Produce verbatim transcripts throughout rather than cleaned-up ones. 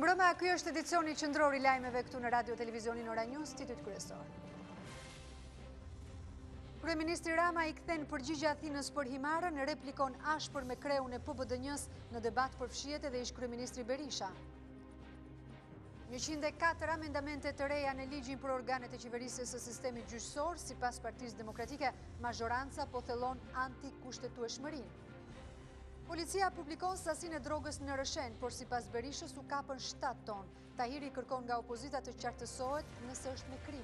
Mirëmbrëma, ky është edicioni qendror i lajmeve këtu në Radio Televizionin Ora News, titujt kryesor. Kryeministri Rama i kthen përgjigje Athinës për Himarën, replikon ashpër me kreun e P B D N-s në debat përfshihet edhe ish kryeministri Berisha. njëqind e katër amendamente të reja në ligjin për organet e qeverisjes së sistemit gjyqësor, sipas Partisë Demokratike, mazhoranca po thellon antikushtetueshmërinë. Policia publikon sasinë e drogës në Rëshen, por sipas Berishës u kapën shtatë ton. Tahiri kërkon nga opozita të qartësohet nëse është me krim.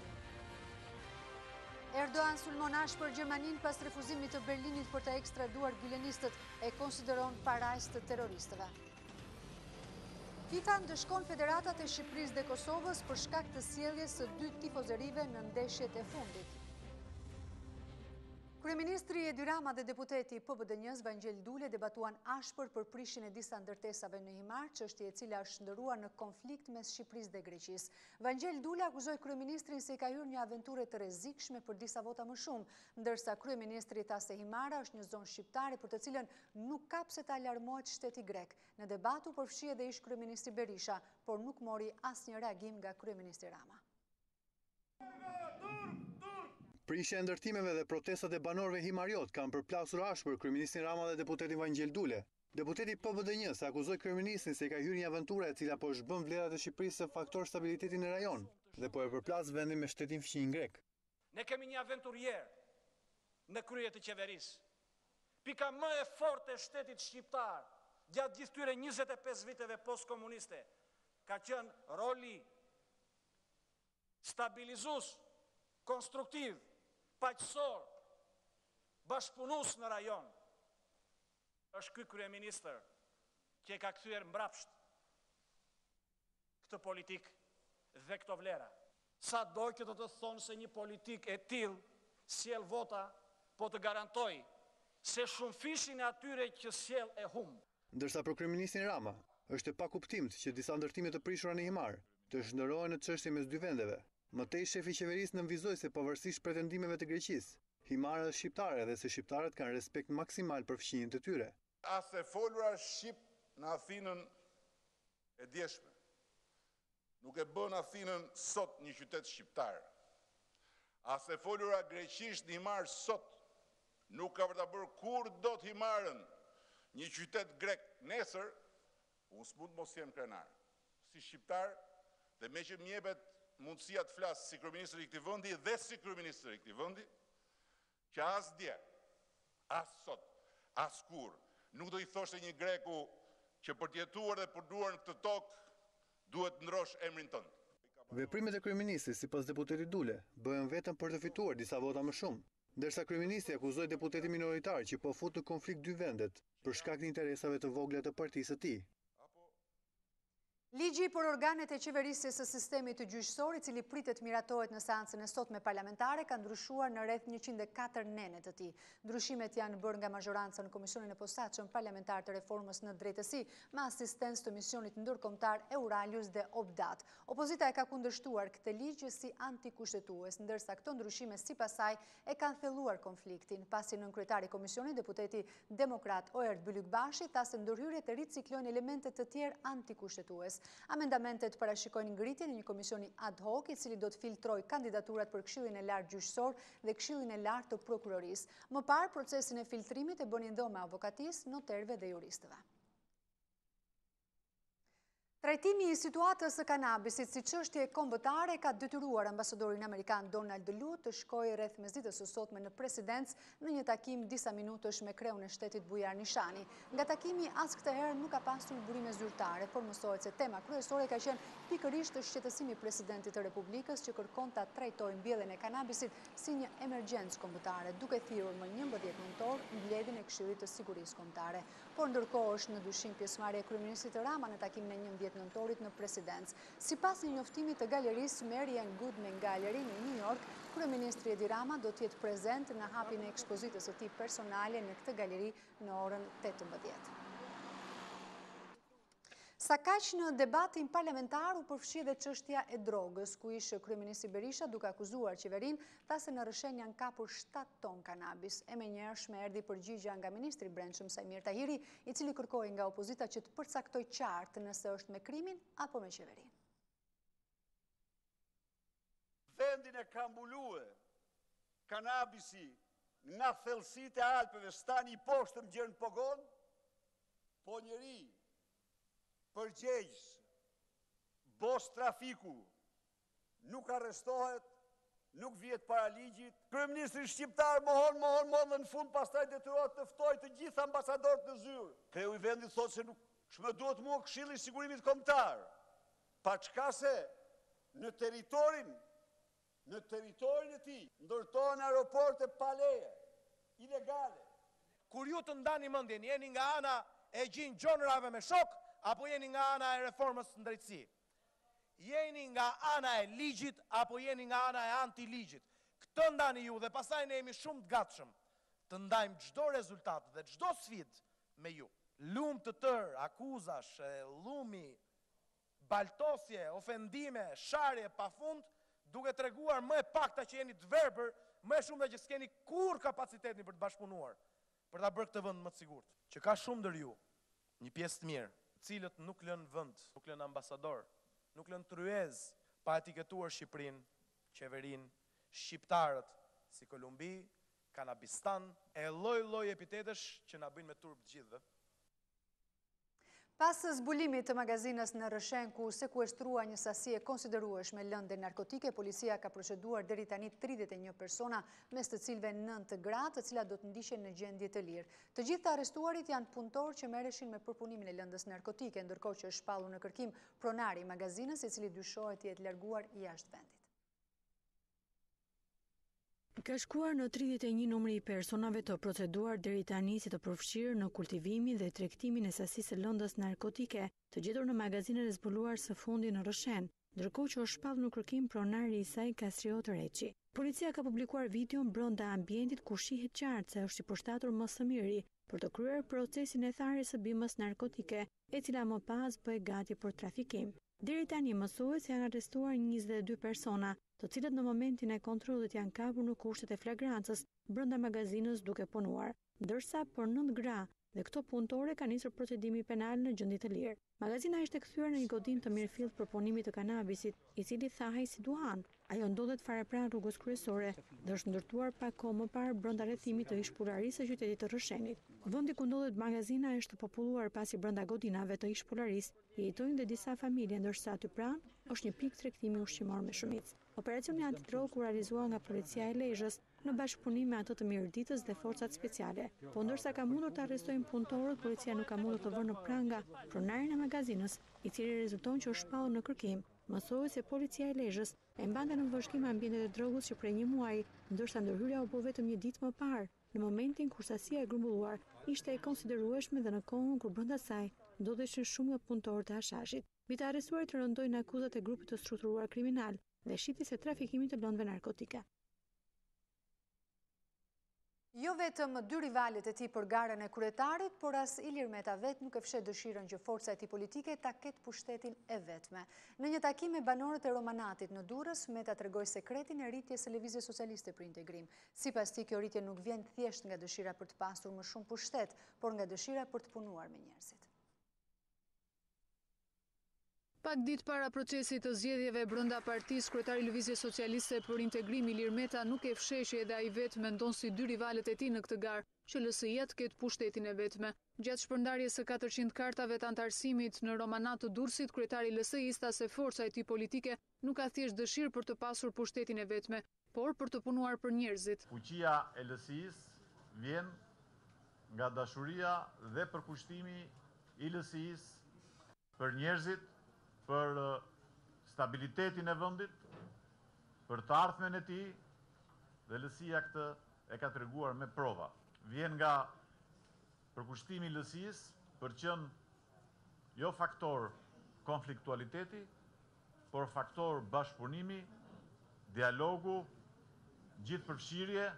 Erdogan sulmon ashpër Gjermaninë pas refuzimit të Berlinit për të ekstraduar gylenistët, e konsideron parajs të terroristëve. FIFA ndëshkon federatat e Shqipërisë dhe Kosovës për shkak të sjelljes së dy tifozërive në ndeshjet e fundit. Kryeministri Edi Rama dhe deputeti P B D N-s Vangjel Dule debatuan ashpër për prishjen e disa ndërtesave në Himar, çështje e cila është ndëruar në konflikt mes Shqipërisë dhe Greqisë. Vangjel Dule akuzoi kryeministrin se i ka hyrë një aventurë të rrezikshme për disa vota më shumë, ndërsa kryeministri tha se Himara është një zonë shqiptare për të cilën nuk ka pse ta alarmohet shteti grek. Në debat u përfshi edhe ish kryeministri Berisha, por nuk mori asnjë reagim nga kryeministri Rama. Prishja e ndërtimeve dhe protestat e banorëve himariot kanë përplasur ashpër kryeministrin Rama dhe deputetin Vangjel Dule. Deputeti P B D N-s akuzoi kryeministrin se ka hyrë një aventurë e cila po zhbën vlerat e Shqipërisë së faktor stabiliteti në rajon dhe po e përplas vendin me shtetin fqinj grek. Ne kemi një aventurier në krye të qeverisë. Pika më e fortë e shtetit shqiptar gjatë gjithë këtyre njëzet e pesë viteve postkomuniste ka qenë roli stabilizues, konstruktiv, paqësor, bashkëpunus në rajon, është ky kryeministër që e ka kthyer mbrapsht këtë politik dhe këto vlera. Sa doj këtë të thonë se një politik e tillë sjell vota, po të garantoj se shumë fishin e atyre që sjell e humb. Ndërsa për kryeministrin Rama është e pakuptimt që disa ndërtime të prishura në Himar të zhndërrohen në çështje mes dy vendeve. Mëtej shefi i qeverisë nënvizoi se pavarësisht pretendimeve të Greqisë, Himara është shqiptare dhe se shqiptarët kanë respekt maksimal për fqinjen e tyre. As e folura shqip në Athinën e djeshme, nuk e bën Athinën sot një qytet shqiptar. As e folura greqisht në Himar sot, nuk ka për ta bërë kur do të Himarën një qytet grek. Nesër, unë s'mund mos jem krenar. Si shqiptar, dhe me që m'jepet mundësia të flasë si kryeministër i këtij vendi dhe si kryeministër i këtij vendi, që as dje, as sot, as kur, nuk do i thoshte një greku që për të jetuar dhe për duar në këtë tokë duhet ndrosh emrin tënd. Veprimet e kryeministrit sipas deputetit Dule bëhen vetëm për të fituar disa vota më shumë, ndërsa kryeministri akuzoi deputetin minoritar që po fut në konflikt dy vendet për shkak të interesave të vogla të partisë së tij. Ligji për organet e qeverisjes së sistemit të gjyqësor, i cili pritet miratohet në seancën e sotme parlamentare, ka ndryshuar në rreth njëqind e katër nene të tij. Ndryshimet janë bërë nga mazhoranca në Komisionin e Posaçëm Parlamentar të Reformës në Drejtësi, me asistencë të misionit ndërkombëtar Euralius dhe Obdat. Opozita e ka kundërshtuar këtë ligj si antikushtetues, ndërsa këto ndryshime sipas saj e kanë thelluar konfliktin, pasi nënkryetari i komisionit, deputeti demokrat Oert Bylykbashi, tha se ndërhyrjet e riciklojnë elemente të tjerë antikushtetues. Amendamentet parashikojnë ngritjen e një komisioni ad hoc, i cili do të filtrojë kandidaturat për Këshillin e Lartë Gjyqësor dhe Këshillin e Lartë të Prokurorisë. Më parë, procesin e filtrimit e bënin dhoma avokatisë, noterëve dhe juristëve. Trajtimi i situatës së kanabisit si çështje kombëtare ka detyruar ambasadorin amerikan Donald Lu të shkojë rreth mesditës së sotme në presidencë në një takim disa minutësh me kreun e shtetit Bujar Nishani. Nga takimi as këtë herë nuk ka pasur burime zyrtare, por mësohet se tema kryesore ka qenë pikërisht shqetësimi i presidentit të Republikës që kërkon ta trajtojë mbjelljen e kanabisit si një emergjencë kombëtare, duke thirrur më njëmbëdhjetë nëntor mbledhjen e Këshillit të Sigurisë Kombëtare. Por ndërkohë është në dyshim pjesëmarrja e kryeministit Rama në takimin e njëmbëdhjetë nëntorit në presidencë. Sipas një njoftimi të galerisë Marian Goodman Gallery në New York, kryeministri Edi Rama do të jetë prezent në hapjen e ekspozitës së tij personale në këtë galeri në orën tetëmbëdhjetë. Sa kaq në debatin parlamentar u përfshi dhe çështja e drogës, ku ishte kryeministri Berisha duke akuzuar qeverinë thasë në rrëshenj janë kapur shtatë ton kanabis. E menjëhershme erdhi përgjigja nga ministri i Brendshëm Sajmir Tahiri, i cili kërkoi nga opozita që të përcaktojë qartë nëse është me krimin apo me qeverinë. Vendin e ka mbulue kanabisi nga thellësitë e Alpeve, stani i poshtë më gjerë në Pogon, po njeri përgjegjës, bos trafiku, nuk arrestohet, nuk vjet para ligjit. Kryeministri shqiptar mohon, mohon, mohon dhe në fund pastaj detyrohet të ftojë të gjithë ambasadorët në zyrë. Kreu i vendit thotë se nuk shmë duhet mua Këshilli i Sigurimit Kombëtar. Pa çka se në territorin, në territorin e tij ndërtohen aeroporte pa leje, ilegale. Kur ju të ndani mendjen, jeni nga ana e gjin gjonërave me shok, apo jeni nga ana e reformës në drejtësi? Jeni nga ana e ligjit, apo jeni nga ana e anti-ligjit? Këtë ndani ju dhe pasaj ne jemi shumë të gatshëm të ndajmë çdo rezultat dhe çdo sfidë me ju. Lum të tërë, akuzash, lumi, baltosje, ofendime, sharje pafund, duke treguar më e pakta që jeni të verbër, më e shumë dhe që s'keni kur kapacitetin për të bashkëpunuar, për ta bërë këtë vend më të sigurt. Që ka shumë ndër ju, një pjesë të mirë, cilët nuk lënë vend, nuk lënë ambasador, nuk lënë tryez pa etiketuar Shqipërinë, qeverinë, shqiptarët si Kolumbi, Kanabistan, e lloj-lloj epitetesh që na bëjnë me turp të gjithëve. Pas zbulimit të magazinës në Rrëshenj, ku sekuestrua një sasi e konsiderueshme lëndë narkotike, policia ka proceduar deri tani tridhjetë e një persona, mes të cilëve nëntë gra, të cilat do të ndiqen në gjendje të lirë. Të gjithë të arrestuarit janë punëtorë që merreshin me përpunimin e lëndës narkotike, ndërkohë që është shpallur në kërkim pronari i magazinës, i cili dyshohet të jetë larguar jashtë vendit. Ka shkuar në tridhjetë e një numri i personave të proceduar deri tani si të përfshirë në kultivimin dhe tregtimin e sasisë së lëndës narkotike, të gjetur në magazinën e zbuluar së fundi në Rrëshenj, ndërkohë që është shpallur në kërkim pronari i saj Kastriot Reçi. Policia ka publikuar videon brenda ambientit ku shihet qartë se është i përshtatur më së miri për të kryer procesin e tharjes së bimës narkotike, e cila më pas bëhet gati për trafikim. Deri tani mësohet se janë arrestuar njëzet e dy persona, të cilët në momentin e kontrollit janë kapur në kushtet e flagrancës brenda magazinës duke punuar, ndërsa për nëntë gra dhe këto punëtore ka nisur procedimi penal në gjendje të lirë. Magazina ishte kthyer në një godinë të mirëfillt për punimin e kanabisit, i cili thahej si duhan. Ajo ndodhet fare pranë rrugës kryesore dhe është ndërtuar pak kohë më parë brenda rrethimit të ish-pularisë së qytetit të Rrëshenjit. Vendi ku ndodhet magazina është populluar pasi brenda godinave të ish-pularisë jetojnë dhe disa familje, ndërsa aty pranë është një pikë tregtimi ushqimor me shumicë. Operacioni antidrogë u realizua nga policia e Lezhës në bashkëpunim me atë të Mirditës dhe forcat speciale. Po ndërsa ka mundur të arrestojnë punëtorët, policia nuk ka mundur të vënë në pranga pronarin e magazinës, i cili rezulton që është shpallur në kërkim. Mësohet se policia e Lezhës e mbante në vëshkim ambientet e drogës që prej një muaji, ndërsa ndërhyrja u bë vetëm një ditë më parë, në momentin kur sasia e grumbulluar ishte e konsiderueshme dhe në kohën kur brenda saj ndodheshin shumë nga punëtorët e hashashit. Mbi të arrestuarit rëndojnë akuzat e grupit të strukturuar kriminal dhe shitjes së trafikimit të lëndëve narkotike. Jo vetëm dy rivalet e tij për garën e kryetarit, por as Ilir Meta vet nuk e fshet dëshirën që forca e tij politike ta ketë pushtetin e vetme. Në një takim me banorët e Romanatit në Durrës, Meta tregoi sekretin e rritjes së Lëvizjes Socialiste për Integrim. Sipas tij, kjo rritje nuk vjen thjesht nga dëshira për të pasur më shumë pushtet, por nga dëshira për të punuar me njerëzit. Pak ditë para procesit të zgjedhjeve brenda partisë, kryetari i Lëvizjes Socialiste për Integrim Ilir Meta nuk e fsheh që edhe ai vetë mendon si dy rivalet e tij në këtë garë që L S I-ja të ketë pushtetin e vetme. Gjatë shpërndarjes së katërqind kartave të antarësimit në Romanat të Durrësit, kryetari i L S I-s tha se forca e tij politike nuk ka thjesht dëshirë për të pasur pushtetin e vetme, por për të punuar për njerëzit. Fuqia e L S I-s vjen nga dashuria dhe përkushtimi i L S I-s për njerëzit, për stabilitetin e vendit, për të ardhmen e tij, dhe L S I-ja këtë e ka treguar me prova. Vjen nga përkushtimi i L S I-s për qenë jo faktor konfliktualiteti, por faktor bashkëpunimi, dialogu, gjithëpërfshirje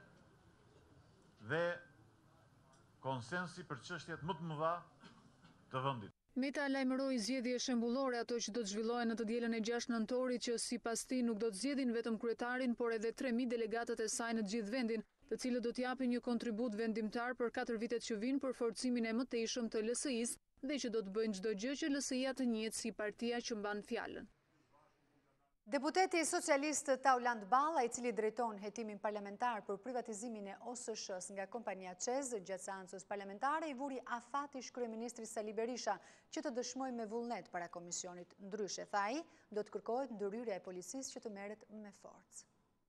dhe konsensi për çështjet më të mëdha të vendit. Meta lajmëroi zgjedhje shembullore ato që do të zhvillohen në të dielën e gjashtë nëntorit që sipas tij nuk do të zgjedhin vetëm kryetarin, por edhe tre mijë delegatët e saj në të gjithë vendin, të cilët do të japin një kontribut vendimtar për katër vitet që vijnë për forcimin e mëtejshëm të L S I-s dhe që do të bëjnë çdo gjë që L S I-ja të njihet si partia që mban fjalën. Deputeti socialist Tauland Balla, i cili drejton hetimin parlamentar për privatizimin e O S Sh-s nga kompania Qez, gjatë seancës parlamentare i vuri afatish kryeministrit Sali Berisha, që të dëshmoj me vullnet para komisionit. Ndryshe, tha ai, do të kërkohet ndërhyrja e policisë që të merret me forcë.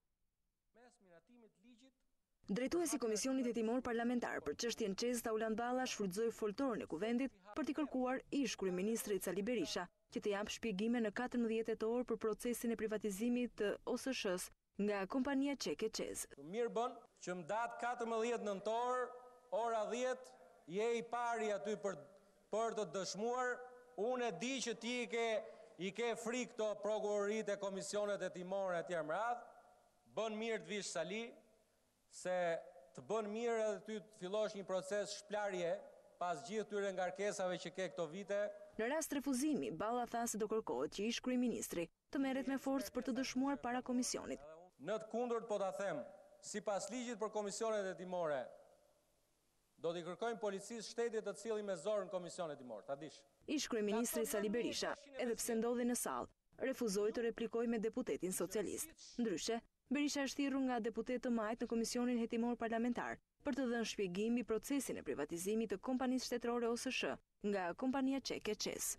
Drejtuesi Komisionit Hetimor Parlamentar për çështjen Qez, Tauland Balla shfrytëzoi foltorën e kuvendit për t'i kërkuar ish kryeministrit Sali Berisha që të jap shpjegime në katërmbëdhjetë tetor për procesin e privatizimit të O S Sh-s nga kompania qeke Qez. Mirë bën që më datë katërmbëdhjetë nëntor, ora dhjetë, je i pari aty për, për të dëshmuar. Unë e di që ti i ke, i ke frikë këto prokurorit e komisionet hetimore e tjerë më radhë. Bën mirë të vish Sali, se të bën mirë edhe ty të fillosh një proces shplarje pas gjithë tyre ngarkesave që ke këto vite. Në rast refuzimi, Balla tha se do kërkohet që ish kryeministri të merret me forcë për të dëshmuar para komisionit. Në të kundërt po ta them, sipas ligjit për komisionet hetimore, do t'i kërkojmë policisë shtetit të cilin me zorë në komisionet hetimore, ta dish. Ish kryeministri Sali Berisha, edhe pse ndodhi në sallë, refuzoi të replikojë me deputetin socialist. Ndryshe, Berisha është thirrur nga deputet të majt në Komisionin Hetimor Parlamentar për të dhënë shpjegim mbi procesin e privatizimit të kompanisë shtetërore O S Sh nga kompania qeke Qez.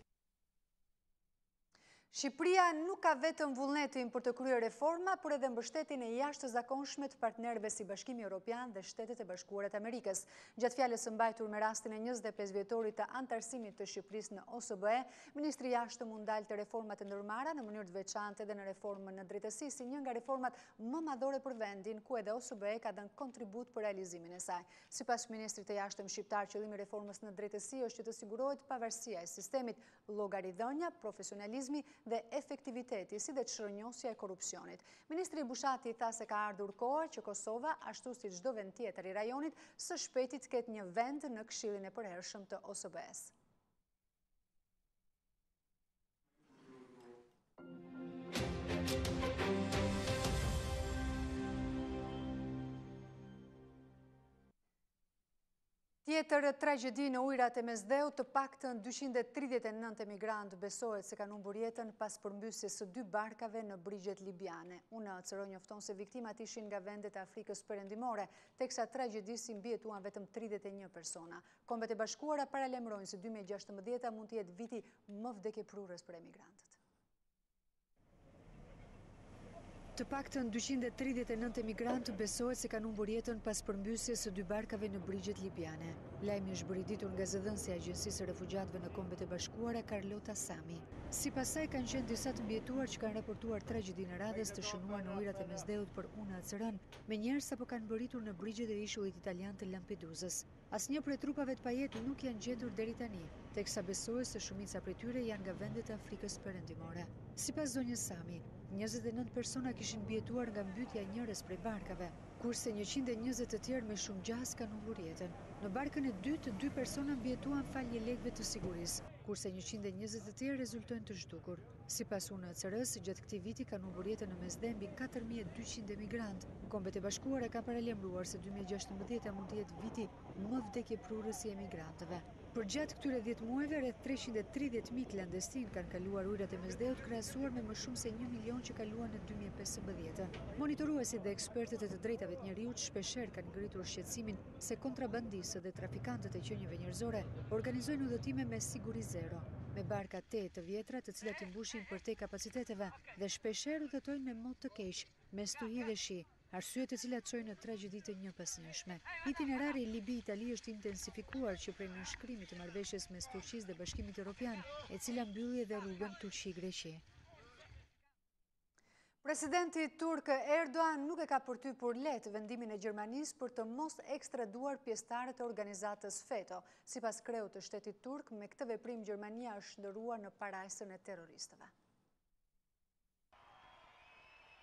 Shqipëria nuk ka vetëm vullnetin për të kryer reforma, por edhe mbështetjen e jashtëzakonshme të partnerëve si Bashkimi Evropian dhe Shtetet e Bashkuara të Amerikës. Gjatë fjalës së mbajtur me rastin e njëzet e pesë vjetorit të antarësimit të Shqipërisë në O S B E, ministri i jashtëm mund dalë të reformat e ndërmarra në mënyrë të veçantë edhe në reformën në drejtësi, si një nga reformat më madhore për vendin, ku edhe O S B E ka dhënë kontribut për realizimin e saj. Sipas ministrit të jashtëm shqiptar, qëllimi i reformës në drejtësi është që të sigurohet pavarësia e sistemit, llogaridhënia, profesionalizmi dhe efektiviteti, si dhe çrënjosja e korrupsionit. Ministri Bushati tha se ka ardhur koha që Kosova, ashtu si çdo vend tjetër i rajonit, së shpejti të ketë një vend në Këshillin e Përhershëm të O S B E-s. Tjetër tragjedi në ujrat e Mesdheut, të paktën dyqind e tridhjetë e nëntë emigrantë besohet se kanë humbur jetën pas përmbysjes së dy barkave në brigjet libiane. U N H C R njofton se viktimat ishin nga vendet e Afrikës Perëndimore, teksa tragjedisë mbijetuan vetëm tridhjetë e një persona. Kombet e Bashkuara paralajmërojnë se dy mijë e gjashtëmbëdhjetë mund të jetë viti më vdekjeprurës për emigrantët. Të paktën dyqind e tridhjetë e nëntë emigrantë besohet se kanë humbur jetën pas përmbysjes së dy barkave në brigjet libiane. Lajmi është bërë ditur nga zëdhënësja e Agjencisë së Refugjatëve në Kombet e Bashkuara, Carlota Sami. Sipas saj kanë qenë disa të mbijetuar që kanë raportuar tragjedinë e radhës të shënuar në ujrat e Mesdheut për U N H C R-n, me njerëz sapo kanë mbërritur në brigjet e ishullit italian të Lampedusës. Asnjë prej trupave të pajet nuk janë gjetur deri tani, teksa besohet se shumica prej tyre janë nga vendet e Afrikës Perëndimore. Sipas zonjës Sami, njëzet e nëntë persona kishin mbijetuar nga mbytja e njërës prej barkave, kurse njëqind e njëzet të tjerë me shumë gjas kanë humbur jetën. Në barkën e dytë, dy persona mbijetuan falje lekëve të sigurisë, kurse njëqind e njëzet të tjerë rezultojnë të zhdukur. Sipas U N H C R-s, gjatë këtij viti kanë humbur jetën në Mesdhe mbi katër mijë e dyqind emigrantë. Kombet e Bashkuara ka paralajmëruar se dy mijë e gjashtëmbëdhjetë mund të jetë viti më vdekjeprurës i emigrantëve. Për gjatë këtyre dhjetë muajve, rreth treqind e tridhjetë mijë klandestin kanë kaluar ujrat e Mesdheut, krahasuar me më shumë se një milion që kaluan në dy mijë e pesëmbëdhjetë. Monitoruesit dhe ekspertët e të drejtave të njerëzit shpeshherë kanë ngritur shqetësimin se kontrabandistët dhe trafikantët e qenieve njerëzore organizojnë udhëtime me siguri zero, me barka te të vjetra të cilat i mbushin përtej kapaciteteve dhe shpeshherë udhëtojnë me mod të keq, me stuhi dhe shi, arsye të cilat çojnë në tragjedi të njëpasnjëshme. Itinerari Libi-Itali është intensifikuar që prej nënshkrimit të marrëveshjes mes Turqisë dhe Bashkimit Evropian, e cila mbylli edhe rrugën Turqi-Greqi. Presidenti turk Erdogan nuk e ka përtypur lehtë vendimin e Gjermanisë për të mos ekstraduar pjesëtarët e organizatës FETÖ. Sipas kreut të shtetit turk, me këtë veprim Gjermania është shndërruar në parajsën e terroristëve.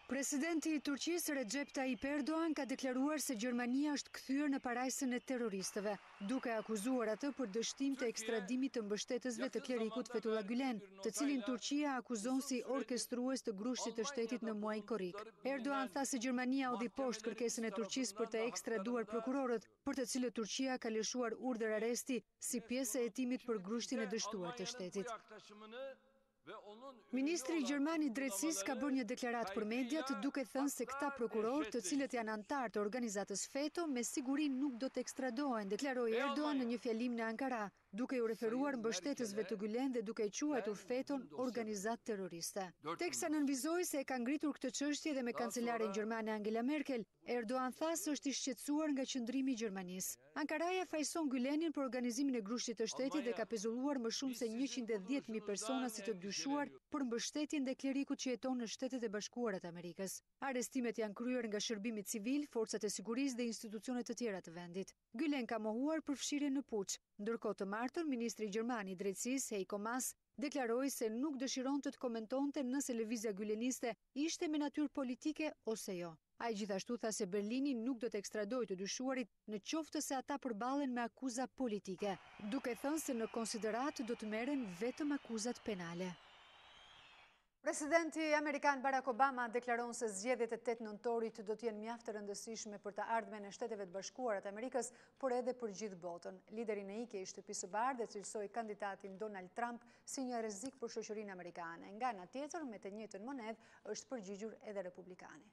Presidenti i Turqisë Recep Tayyip Erdogan ka deklaruar se Gjermania është kthyer në parajsën e terroristëve, duke akuzuar atë për dështim të ekstradimit të mbështetësve të klerikut Fethullah Gülen, të cilin Turqia akuzon si orkestrues të grushtit të shtetit në muajin korrik. Erdogan tha se Gjermania hodhi poshtë kërkesën e Turqisë për të ekstraduar prokurorët, për të cilët Turqia ka lëshuar urdhër arresti si pjesë e hetimit për grushtin e dështuar të shtetit. Ministri Gjerman i Drejtësisë ka bërë një deklaratë për mediat duke thënë se këta prokurorë, të cilët janë antar të organizatës FETÖ, me siguri nuk do të ekstradohen, deklaroi Erdogan në një fjalim në Ankara, duke u referuar mbështetësve të Gülen dhe duke quajtur FETÖ-n organizatë terroriste. Teksa nënvizoi se e ka ngritur këtë çështje dhe me kancelaren gjermane Angela Merkel, Erdogan tha se është i shqetësuar nga qëndrimi i Gjermanisë. Ankaraja fajson Gülenin për organizimin e grushtit të shtetit dhe ka pezulluar më shumë se njëqind e dhjetë mijë persona si të dyshuar për mbështetjen dhe klerikut që jeton në Shtetet e Bashkuara të Amerikës. Arrestimet janë kryer nga shërbimi civil, forcat e sigurisë dhe institucionet të tjera të vendit. Gülen ka mohuar përfshirjen në puç, ndërkohë të martën ministri gjerman i drejtësisë Heiko Maas deklaroi se nuk dëshironte të komentonte nëse lëvizja güleniste ishte me natyrë politike ose jo. Ai gjithashtu tha se Berlini nuk do të ekstradojë të dyshuarit në qoftë se ata përballen me akuza politike, duke thënë se në konsiderat do të merren vetëm akuzat penale. Presidenti Amerikan Barack Obama deklaron se zgjedhjet e tetë nëntorit do të jenë mjaft të rëndësishme për të ardhmen e Shteteve të Bashkuara të Amerikës, por edhe për gjithë botën. Lideri në ikje i Shtëpisë së Bardhë cilësoi kandidatin Donald Trump si një rrezik për shoqërinë amerikane. Nga ana tjetër, me të njëjtën monedhë është përgjigjur edhe republikani.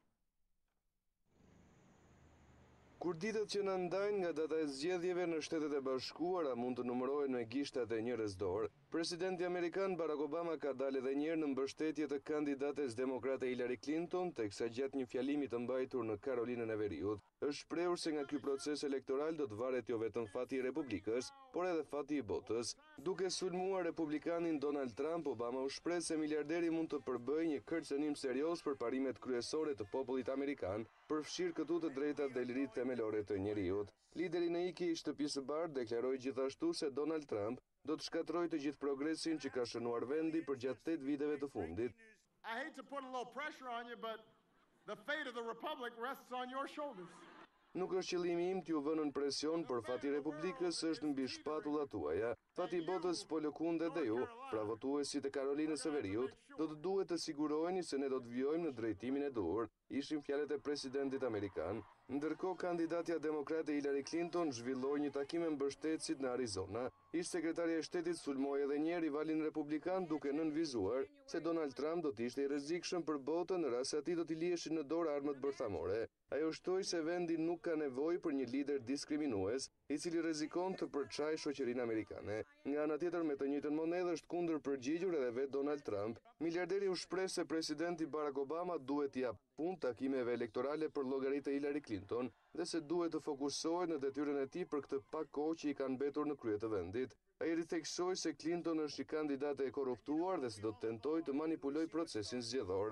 Kur ditët që në ndajnë nga data e zgjedhjeve në Shtetet e Bashkuara mund të numërohen me gishtat e njerëz dorë, presidenti amerikan Barack Obama ka dalë edhe një herë në mbështetje të kandidates demokrate Hillary Clinton, teksa gjatë një fjalimi të mbajtur në Karolinën e Veriut, është shprehur se nga ky proces elektoral do të varet jo vetëm fati i Republikës, por edhe fati i botës. Duke sulmuar republikanin Donald Trump, Obama u shpreh se miliarderi mund të përbëjë një kërcënim serioz për parimet kryesore të popullit amerikan, përfshirë këtu të drejtat dhe liritë themelore të njeriut. Lideri në ikje i Shtëpisë së Bardhë deklaroi gjithashtu se Donald Trump do të shkatërrojë të gjithë progresin që ka shënuar vendi për gjatë tetë viteve të fundit. I hate to put a little pressure on you, but the fate of the republic rests on your shoulders. Nuk është qëllimi im t'ju vënën presion, por fati i Republikës është mbi shpatullat tuaja. Fati i botës po lëkundet dhe ju, pra votuesit e Karolinës së Veriut, do të duhet të siguroheni se ne do të vijojmë në drejtimin e duhur, ishin fjalët e presidentit amerikan. Ndërkohë, kandidatja demokrate Hillary Clinton zhvilloi një takim me mbështetësit në Arizona. Ish sekretarja e shtetit sulmoi edhe një rivalin republikan duke nënvizuar se Donald Trump do të ishte i rrezikshëm për botën në rast se atij do t'i liheshin në dorë armët bërthamore. Ajo shtoi se vendi nuk ka nevojë për një lider diskriminues, i cili rrezikon të përçajë shoqërinë amerikane. Nga ana tjetër, me të njëjtën monedhë është kundër përgjigjur edhe vetë Donald Trump. Miliarderi u shpreh se presidenti Barack Obama duhet t'i jap punë takimeve elektorale për llogaritë e Hillary Clinton dhe se duhet të fokusohet në detyrën e tij për këtë pak kohë që i kanë mbetur në krye të vendit. Ai ritheksoi se Clinton është një kandidate e korruptuar dhe se do të tentojë të manipulojë procesin zgjedhor.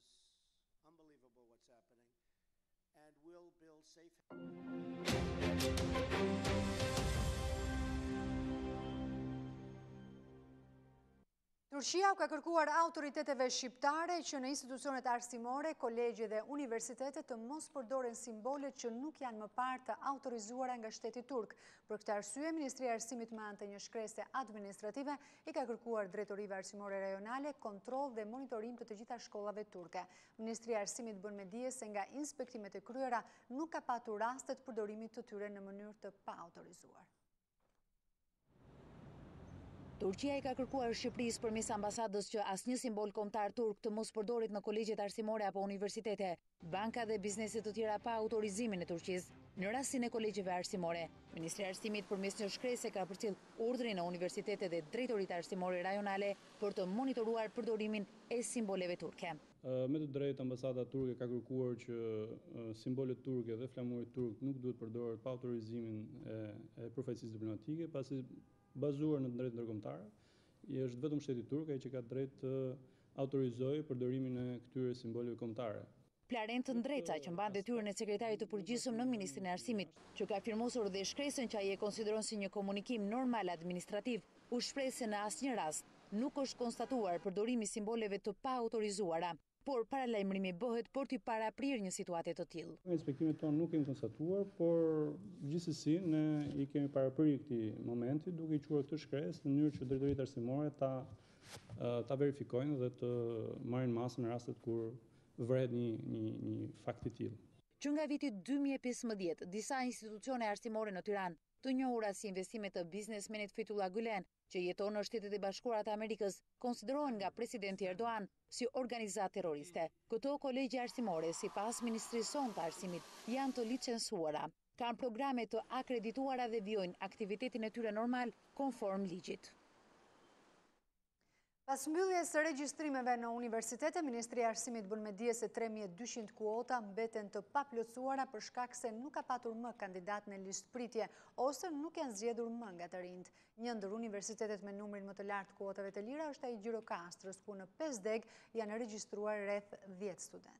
Turqia ka kërkuar autoriteteve shqiptare që në institucionet arsimore, kolegje dhe universitetet të mos përdoren simbolet që nuk janë më parë të autorizuara nga shteti turk. Për këtë arsye, Ministria e Arsimit me anë të një shkrese administrative i ka kërkuar drejtorive arsimore rajonale kontroll dhe monitorim të të gjitha shkollave turke. Ministria e Arsimit bën me dije se nga inspektimet e kryera nuk ka patur rastet përdorimit të tyre në mënyrë të pa autorizuar. Turqia i ka kërkuar Shqipërisë përmes ambasadës që asnjë simbol kombëtar turk të mos përdoret në kolegjet arsimore apo universitete, banka dhe bizneset të tjera pa autorizimin e Turqisë. Në rastin e kolegjeve arsimore, Ministria e Arsimit përmes një shkrese ka përcjell urdhrin në universitetet dhe drejtoritë arsimore rajonale për të monitoruar përdorimin e simboleve turke. Me të drejtë, ambasada turke ka kërkuar që simbolet turke dhe flamurit turk nuk duhet përdoret pa autorizimin e përfaqësisë diplomatike, pasi bazuar në drejtë ndërkombëtare, është vetëm shteti turk ai që ka drejt të autorizojë përdorimin e këtyre simboleve kombëtare. Plaren të Ndreca, që mban detyrën e sekretarit të përgjithshëm në Ministrinë e Arsimit, që ka firmosur dhe shkresën që ai e konsideron si një komunikim normal administrativ, u shpreh se në asnjë rast nuk është konstatuar përdorimi simboleve të pa autorizuara. por paralajmërimi bëhet për t'i paraprirë një situatë të tillë. Inspektimet tonë nuk kemi konstatuar, por gjithsesi ne i kemi paraprirë këtij momenti duke i quar këtë shkresë në mënyrë që drejtoritë arsimore ta ta verifikojnë dhe të marrin masën në rastet kur vëret një një një fakt i tillë. Që nga viti dy mijë e pesëmbëdhjetë, disa institucione arsimore në Tiranë, të njohura si investimet të biznesmenit Fethullah Gülen, që jeton në Shtetet e Bashkuara të Amerikës, konsiderohen nga presidenti Erdogan si organizatë terroriste. Këto kolegje arsimore, sipas Ministrisë sonë të Arsimit, janë të licencuara, kanë programe të akredituara dhe vijojnë aktivitetin e tyre normal konform ligjit. Pas mbylljes së regjistrimeve në universitete, Ministria e Arsimit bën me dije se tre mijë e dyqind kuota mbeten të paplotësuara për shkak se nuk ka patur më kandidat në listë pritje ose nuk janë zgjedhur më nga të rinjt. Një ndër universitetet me numrin më të lartë kuotave të lira është ai Gjirokastrës, ku në pesë deg janë regjistruar rreth dhjetë studentë.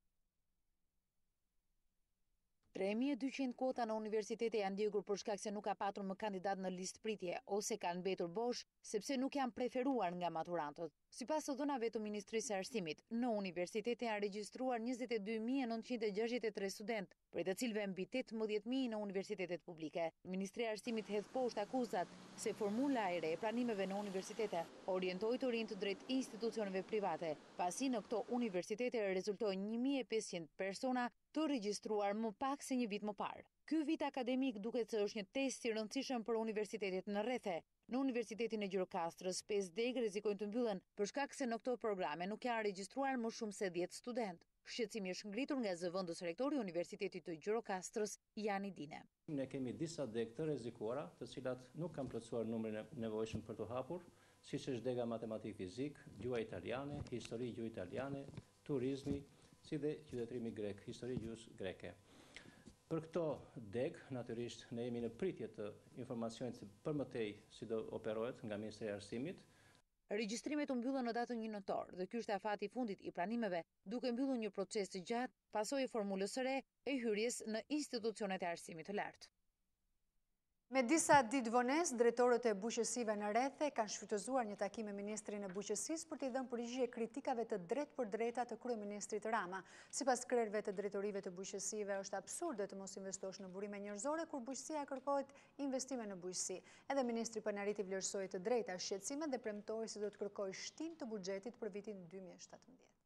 tre mijë e dyqind kuota në universitete janë ndjekur për shkak se nuk ka patur më kandidat në listë pritje ose kanë mbetur bosh sepse nuk janë preferuar nga maturantët. Sipas të dhënave të Ministrisë së Arsimit, në universitete janë regjistruar njëzet e dy mijë e nëntëqind e gjashtëdhjetë e tre studentë, prej të cilëve mbi tetëmbëdhjetë mijë në universitetet publike. Ministria e Arsimit hedh poshtë akuzat se formula e re e pranimeve në universitete orientoi të rinjt drejt institucioneve private, pasi në këto universitete rezultoi një mijë e pesëqind persona të regjistruar më pak se një vit më parë. Ky vit akademik duket se është një test i rëndësishëm për universitetet në rrethe. Në Universitetin e Gjirokastrës, pesë deg rrezikojnë të mbyllen për shkak se në këto programe nuk janë regjistruar më shumë se dhjetë studentë. Shqetësimi është ngritur nga zëvendës rektori i Universitetit të Gjirokastrës, Jani Dine. Ne kemi disa deg të rrezikuara, të cilat nuk kanë plotësuar numrin e nevojshëm për të hapur, siç është dega matematik fizik, gjuha italiane, histori gjuhë italiane, turizmi, si dhe qytetërimi grek, histori gjuhës greke. Për këto deg, natyrisht, ne jemi në pritje të informacionit se përmëtej si do operohet nga Ministria e Arsimit. Regjistrimet u mbyllën në datën një nëntor dhe ky është afati i fundit i pranimeve, duke mbyllur një proces të gjatë pasojë formulës së re e hyrjes në institucionet e arsimit të lartë. Me disa ditë vonesë, drejtorët e bujqësive në rrethe kanë shfrytëzuar një takim me ministrin e bujqësisë për t'i dhënë përgjigje kritikave të drejtë për drejta të kryeministrit Rama. Sipas krerëve të drejtorive të bujqësive, është absurde të mos investosh në burime njerëzore kur bujqësia kërkohet investime në bujqësi. Edhe ministri Panariti vlerësoi të drejta shqetësimet dhe premtoi se do të kërkojë shtim të buxhetit për vitin dy mijë e shtatëmbëdhjetë.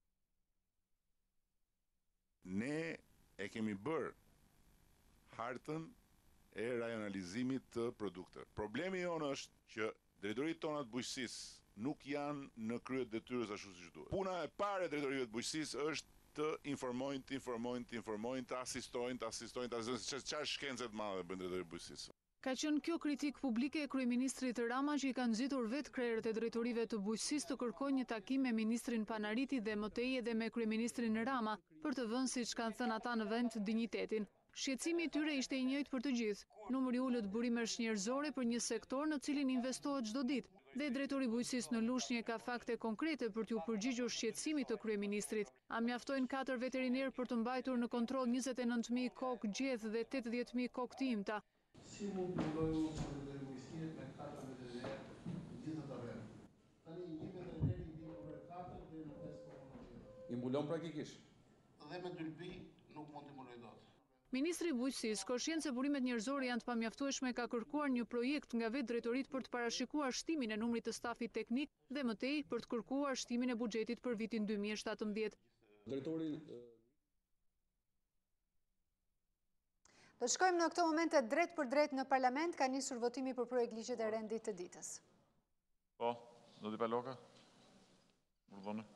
Ne e kemi bërë hartën e rajonalizimit të produkteve. Problemi jonë është që drejtoritë tona të bujqësisë nuk janë në krye detyrës ashtu siç duhet. Puna e parë e drejtorive të bujqësisë është të informojnë, të informojnë, të informojnë, të asistojnë, të asistojnë, të asistojnë, çfarë shkencë të madhe bën drejtori i bujqësisë. Ka qenë kjo kritik publike e kryeministrit Rama që i kanë nxitur vetë krerët e drejtorive të bujqësisë të kërkojnë një takim me ministrin Panariti dhe mëtej edhe me kryeministrin Rama për të vënë, siç kanë thënë ata në vend, dinjitetin. Shqetësimi i tyre ishte i njëjtë për të gjithë. Numri ulët burimesh njerëzore për një sektor në cilin investohet çdo ditë. Dhe drejtori i bujqësisë në Lushnjë ka fakte konkrete për t'u përgjigjur shqetësimit të kryeministrit. A mjaftojnë katër veterinerë për të mbajtur në kontroll njëzet e nëntë mijë kokë gjedh dhe tetëdhjetë mijë kokë të imta? Si mund të bëjë drejtori i bujqësisë me katër veterinerë gjithë të avën? Tani një veteriner i bën për katër deri në pesë kokë. I mbulon praktikisht. Dhe me dylbi nuk mund të mbuloj dot. Ministri i Bujqësisë, koshient se burimet njerëzore janë të pamjaftueshme, ka kërkuar një projekt nga vetë drejtoritë për të parashikuar shtimin e numrit të stafit teknik dhe mëtej për të kërkuar shtimin e buxhetit për vitin dy mijë e shtatëmbëdhjetë. Drejtori Do shkojmë në këto momente drejt për drejt në parlament, ka nisur votimi për projekt ligjet e rendit të ditës. Po, do t'i pa loka? Urdhone.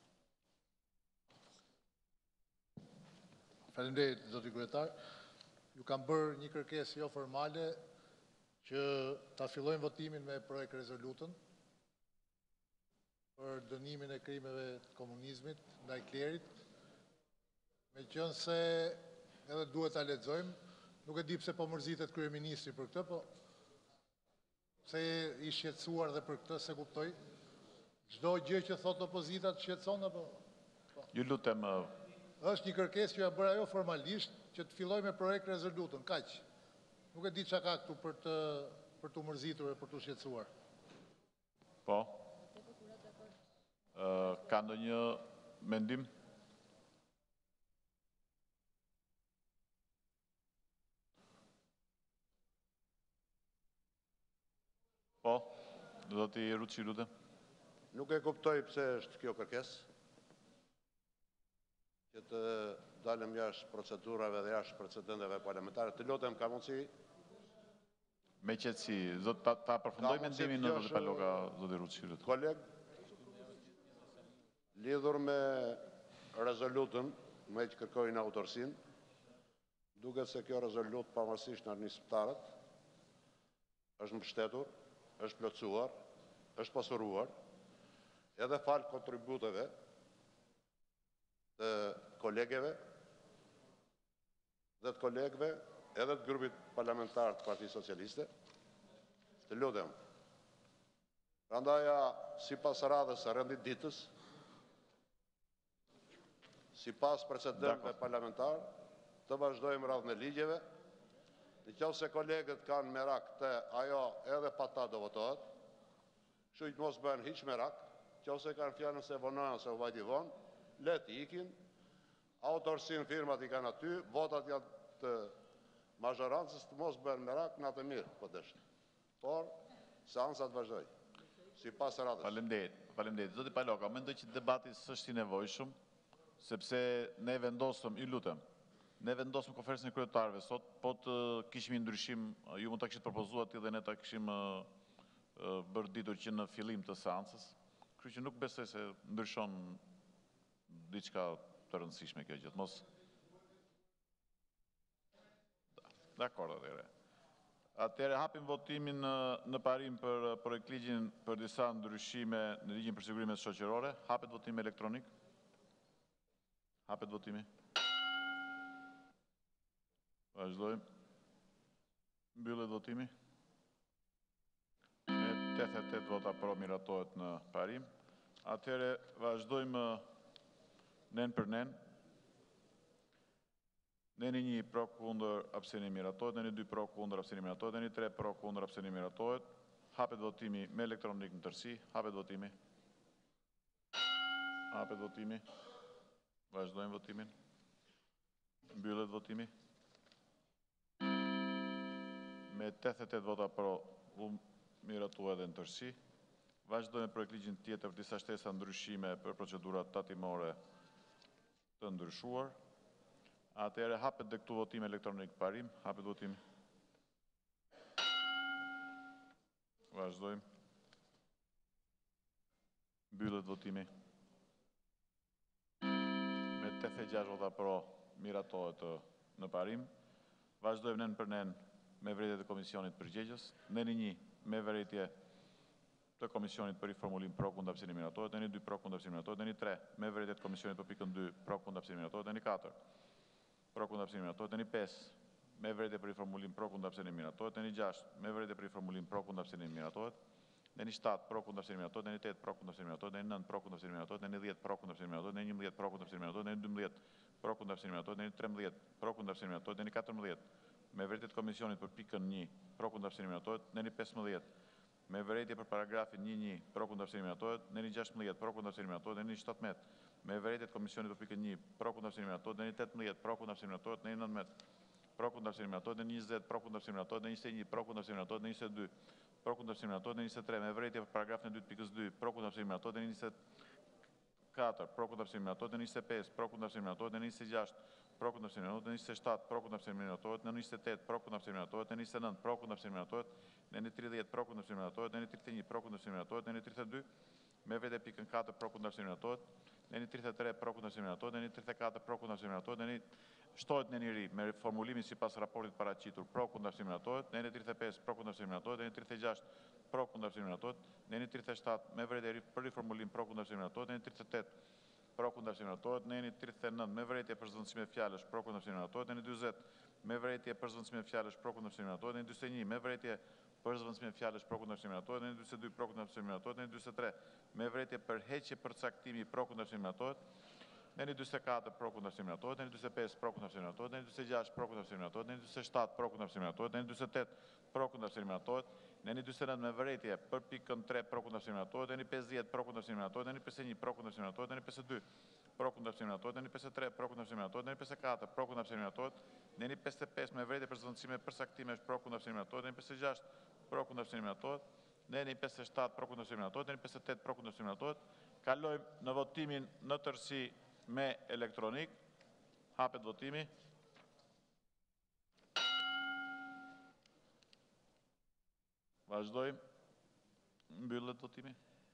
Faleminderit, zoti kryetar. Ju kam bërë një kërkesë jo formale që ta fillojmë votimin me projekt rezolutën për dënimin e krimeve të komunizmit ndaj klerit. Meqense edhe duhet ta lexojmë, nuk e di pse po mërzitet kryeministri për këtë, po se i shqetësuar dhe për këtë se kuptoj. Çdo gjë që thot opozita të shqetëson apo? Ju lutem është një kërkesë që ja bëra ajo formalisht që të filloj me projekt rezolutën, kaq. Nuk e di çka ka këtu për të për të mërzitur e për të shqetësuar. Po. Ë ka ndonjë mendim? Po, do t'i Ruçi lutem. Nuk e kuptoj pse është kjo kërkesë, që të dalëm jashtë procedurave dhe jashtë precedenteve parlamentare. Të lutem, ka mundësi? Me qetësi, zot ta, ta përfundoj mendimin në zoti Paloka, zoti Ruçi lutem. Koleg, lidhur me rezolutën, me që kërkojnë autorsin, duket se kjo rezolut pavarësisht në administratarët, është mbështetur, është plotësuar, është pasuruar, edhe falë kontributeve të kolegeve dhe të kolegve edhe të grupit parlamentar të Partisë Socialiste. Të lutem. Prandaja, si pas radhës së rendit ditës, si pas precedentëve parlamentar, të vazhdojmë radhën e ligjeve. Në qoftë se kolegët kanë merak të ajo edhe pa ta do votohet, kështu që mos bëhen hiç merak, qoftë se kanë fjalën se vonohen se u vajti vonë, le të ikin, autorsin firmat i kanë aty, votat janë të mazhorancës, të mos bëhen merak, në atë mirë, po dëshni. Por, seansa të vazhdoj, si pas radhës. Faleminderit, faleminderit. Zoti Paloka, mendoj që debati s'është i nevojshëm, sepse ne vendosëm, i lutem, ne vendosëm konferencën e kryetarëve sot, po të kishim një ndryshim, ju mund ta kishit propozuar ti dhe ne ta kishim bërë ditur që në fillim të seancës, kështu që nuk besoj se ndryshon diçka të rëndësishme kjo gjë. Mos. Dakor, atëherë. Atëherë hapim votimin në parim për projektligjin për disa ndryshime në ligjin për sigurimet shoqërore. Hapet votimi elektronik. Hapet votimi. Vazhdojmë. Mbyllet votimi. Me tetëdhjetë e tetë vota pro miratohet në parim. Atëherë vazhdojmë nen për nen. Neni një pro kundër abstenim miratohet, neni dy pro kundër abstenim miratohet, neni tre pro kundër abstenim miratohet. Hapet votimi me elektronik në tërësi. Hapet votimi. Hapet votimi. Vazhdojmë votimin. Mbyllet votimi. Me tetëdhjetë e tetë vota pro u miratuar edhe në tërësi. Vazhdojmë projektligjin tjetër për disa shtesa ndryshime për procedurat tatimore të ndryshuar. Atëherë hapet dhe këtu votimi elektronik parim. Hapet votimi. Vazhdojmë. Mbyllet votimi. Me tetëdhjetë e gjashtë vota pro miratohet në parim. Vazhdojmë nën për nën me vërejtje të komisionit përgjegjës. Neni një me vërejtje të komisionit për riformulim pro kundër abstenim miratohet. Neni dy pro kundër abstenim miratohet. Neni tre me vërejtje të komisionit për pikën dy pro kundër abstenim miratohet. Neni katër pro kundër abstenim miratohet. Neni pesë me vërejtje për riformulim pro kundër abstenim miratohet. Neni gjashtë me vërejtje për riformulim pro kundër abstenim miratohet. Neni shtatë pro kundër abstenim miratohet. Neni tetë pro kundër abstenim miratohet. Neni nëntë pro kundër abstenim miratohet. Neni dhjetë pro kundër abstenim miratohet. Neni njëmbëdhjetë pro kundër abstenim miratohet. Neni dymbëdhjetë pro kundër abstenim miratohet. Neni trembëdhjetë pro kundër abstenim miratohet. Neni katërmbëdhjetë me vërejtje të komisionit për pikën një pro kundër abstenim miratohet. Neni pesëmbëdhjetë me vërejtje për paragrafin një një pro kundër abstenim miratohet. Neni gjashtëmbëdhjetë pro kundër abstenim miratohet. Neni shtatëmbëdhjetë me vërejtje të komisionit për pikën një pro kundër abstenim miratohet. Neni tetëmbëdhjetë pro kundër abstenim miratohet. Neni nëntëmbëdhjetë pro kundër abstenim miratohet. Neni njëzet pro kundër abstenim miratohet. Neni njëzet e një pro kundër abstenim miratohet. Neni njëzet e dy pro kundër abstenim miratohet. Neni njëzet e tre me vërejtje për paragrafin e dy pikës dy pro kundër abstenim miratohet. Neni njëzet e katër pro kundër abstenim miratohet. Neni njëzet e pesë pro kundër abstenim miratohet. Neni njëzet e gjashtë pro kundër abstenim miratohet. Neni njëzet e shtatë pro kundër abstenim miratohet. Neni njëzet e tetë pro kundër abstenim miratohet. Neni njëzet e nëntë pro kundër abstenim miratohet. Neni tridhjetë pro kundër abstenim miratohet. Neni tridhjetë e një pro kundër abstenim miratohet. Neni tridhjetë e dy me vërejtje pikën katër pro kundër abstenim miratohet. Neni tridhjetë e tre pro kundër abstenim miratohet. Neni tridhjetë e katër pro kundër abstenim miratohet. Neni shtohet neni ri me formulimin sipas raportit paraqitur pro kundër abstenim miratohet. Neni tridhjetë e pesë pro kundër abstenim miratohet. Neni tridhjetë e gjashtë pro kundër abstenim miratohet. Neni tridhjetë e shtatë me vërejtje për riformulim pro kundër abstenim miratohet. Neni tridhjetë e tetë pro kundër abstenim miratohet. Neni tridhjetë e nëntë me vërejtje për zëvendësime fjalësh pro kundër abstenim miratohet. Neni dyzet me vërejtje për zëvendësime fjalësh pro kundër abstenim miratohet. Neni dyzet e një me vërejtje për zëvendësime fjalësh pro kundër abstenim miratohet. Neni dyzet e dy pro kundër abstenim miratohet. Neni dyzet e tre me vërejtje për heqje përcaktimi pro kundër abstenim miratohet. Neni dyzet e katër pro kundër abstenim miratohet. Neni dyzet e pesë pro kundër abstenim miratohet. Neni dyzet e gjashtë pro kundër abstenim miratohet. Neni dyzet e shtatë pro kundër abstenim miratohet. Neni dyzet e tetë pro kundër abstenim miratohet. Neni dyzet e nëntë me vërejtje për pikën tre pro kundër abstenim miratohet. Neni pesëdhjetë pro kundër abstenim miratohet. Neni pesëdhjetë e një pro kundër abstenim miratohet. Neni pesëdhjetë e dy pro kundër abstenimit, neni pesëdhjetë e tre pro kundër abstenimit, neni pesëdhjetë e katër pro kundër abstenimit, neni pesëdhjetë e pesë me vërejtje për zëvendësime përcaktimesh pro kundër abstenimit, neni pesëdhjetë e gjashtë pro kundër abstenimit, neni pesëdhjetë e shtatë pro kundër abstenimit, neni pesëdhjetë e tetë pro kundër abstenimit. Kalojmë në votimin në tërësi me elektronik. Hapet votimi. Vazhdojmë. Mbyllet votimi.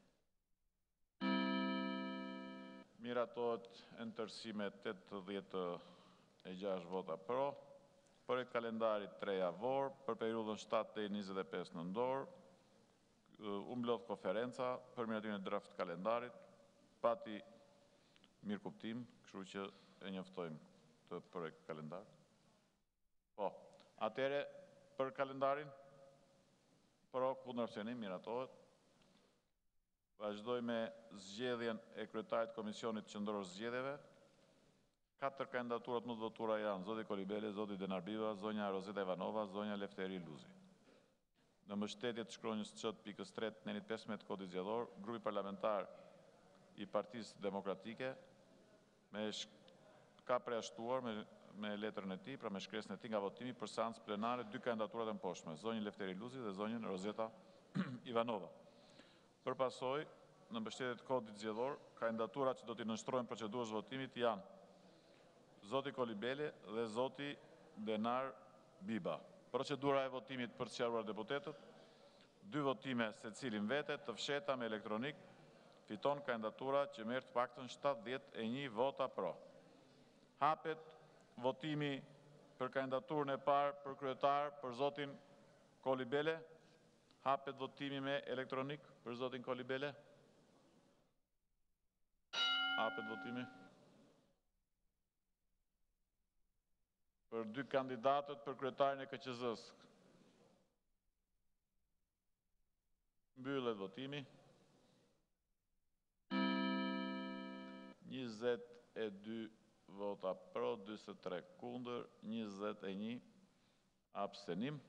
Miratohet në tërësi me tetëdhjetë e gjashtë vota pro. Për e kalendarit tre javor, për periudhën shtatë deri njëzet e pesë nëntor, u mblodh konferenca për miratimin e draft kalendarit, pati mirë kuptim, kështu që e njoftojmë të projekt kalendar. Po, atëre për kalendarin, pro kundër abstenim, miratohet. Vazhdoj me zgjedhjen e kryetarit Komisionit Qendror Zgjedhjeve. Katër kandidaturat më të votuara janë zoti Kolibeli, zoti Denar Biva, zonja Rozeta Ivanova, zonja Lefteri Luzi. Në mbështetje të shkronjës Ç pikës tre nenit pesëmbëdhjetë kodit zgjedhor, grupi parlamentar i Partisë Demokratike me ka preashtuar me, me letrën e tij, pra me shkresën e tij nga votimi për seancë plenare dy kandidaturat e mposhtme, zonjën Lefteri Luzi dhe zonjën Rozeta Ivanova. Përpasoj, në mbështetje të kodit zgjedhor, kandidaturat që do t'i nënshtrohen procedurës votimit janë zoti Kolibeli dhe zoti Denar Biba. Procedura e votimit për të sqaruar deputetët, dy votime secilin vete, të fsheta me elektronik, fiton kandidatura që merr të paktën shtatëdhjetë e një vota pro. Hapet votimi për kandidaturën e parë për kryetar për zotin Kolibele. Hapet votimi me elektronik për zotin Kolibele. Hapet votimi. Për dy kandidatët për kryetarin e K Q Z-s. Mbyllet votimi. njëzet e dy vota pro, njëzet e tre kundër, njëzet e një abstenim.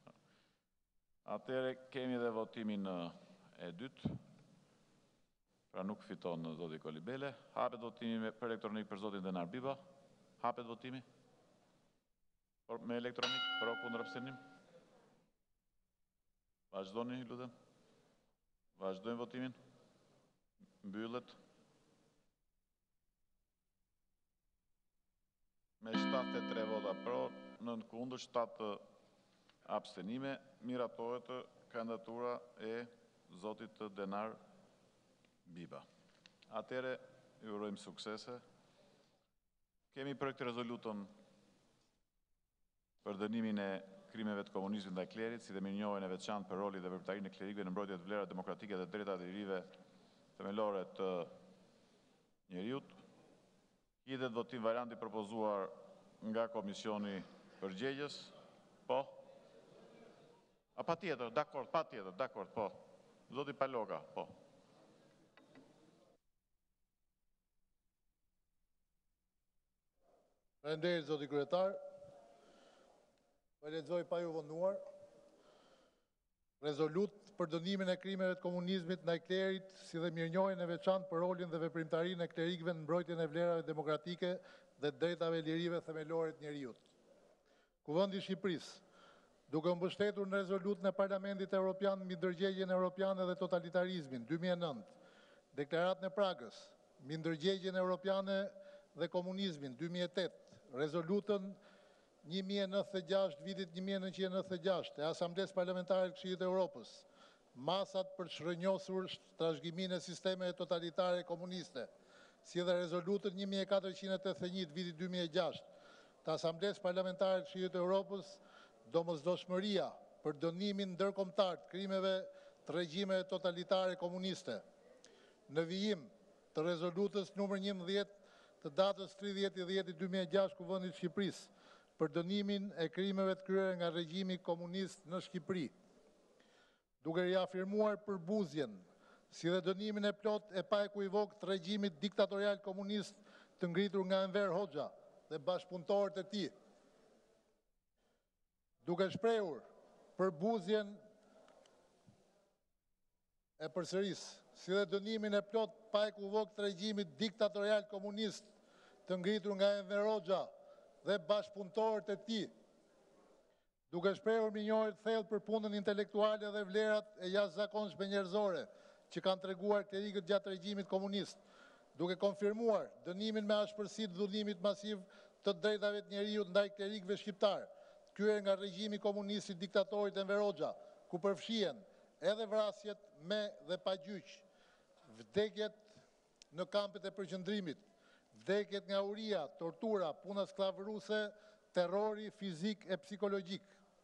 Atëre kemi dhe votimin e dytë. Pra nuk fiton në zoti Kolibele. Hapet votimi për elektronik për zotin Denar Biba. Hapet votimi. Me elektronik, pro kundër abstenim. Vazhdoni, lutem. Vazhdojmë votimin. Mbyllet. Me shtatëdhjetë e tre vota pro, nëntë kundër, shtatë abstenime, miratohet kandidatura e zotit Denar Biba. Atere, ju urojmë suksese. Kemi projekt rezolutën për dënimin e krimeve të komunizmit ndaj klerit, si dhe mirënjohjen e veçantë për rolin dhe veprimtarinë e klerikëve në mbrojtje të vlerave demokratike dhe drejtat e lirive themelore të njeriut. Hidhet votim varianti propozuar nga Komisioni Përgjegjës. Po? A pa tjetër, dakord, pa tjetër, dakord, po. Zoti Paloka, po. Faleminderit, zoti kryetar. Po lexoj pa ju vonuar. Rezolut për dënimin e krimeve të komunizmit ndaj klerit, si dhe mirënjohjen e veçantë për rolin dhe veprimtarinë e klerikëve në mbrojtjen e vlerave demokratike dhe drejtave e lirive themelore të njeriut. Kuvendi i Shqipërisë, duke u mbështetur në rezolutën e Parlamentit Evropian mbi ndërgjegjen evropiane dhe totalitarizmin dy mijë e nëntë, deklaratën e Pragës mbi ndërgjegjen evropiane dhe komunizmin dy mijë e tetë, rezolutën një mijë e nëntëdhjetë e gjashtë vitit një mijë e nëntëqind e nëntëdhjetë e gjashtë e Asamblesë Parlamentare të Këshillit të Evropës, masat për të shërënjosur trashëgiminë e sistemeve totalitare komuniste, si dhe rezolutën një mijë e katërqind e tetëdhjetë e një të vitit dy mijë e gjashtë të Asamblesë Parlamentare të Këshillit të Evropës, domosdoshmëria për dënimin ndërkombëtar të krimeve të regjimeve totalitare komuniste. Në vijim të rezolutës numër njëmbëdhjetë të datës tridhjetë i dhjetë dy mijë e gjashtë Kuvendit të Shqipërisë për dënimin e krimeve të kryera nga regjimi komunist në Shqipëri, duke riafirmuar përbuzjen si dhe dënimin e plot e pa ekuivok të regjimit diktatorial komunist të ngritur nga Enver Hoxha dhe bashkëpunëtorët e tij, duke shprehur përbuzjen e përsëris si dhe dënimin e plot pa e kuvok të regjimit diktatorial komunist të ngritur nga Enver Hoxha dhe bashkëpunëtorët e tij, duke shprehur mirënjohje të thellë për punën intelektuale dhe vlerat e jashtëzakonshme njerëzore që kanë treguar klerikët gjatë regjimit komunist, duke konfirmuar dënimin me ashpërsi të dhunimit masiv të drejtave të njerëzit ndaj klerikëve shqiptar, kryer nga regjimi komunist i diktatorit Enver Hoxha, ku përfshihen edhe vrasjet me dhe pa gjyq, vdekjet në kampet e përqendrimit, vdekjet nga uria, tortura, puna skllavëruese, terrori fizik e psikologjik,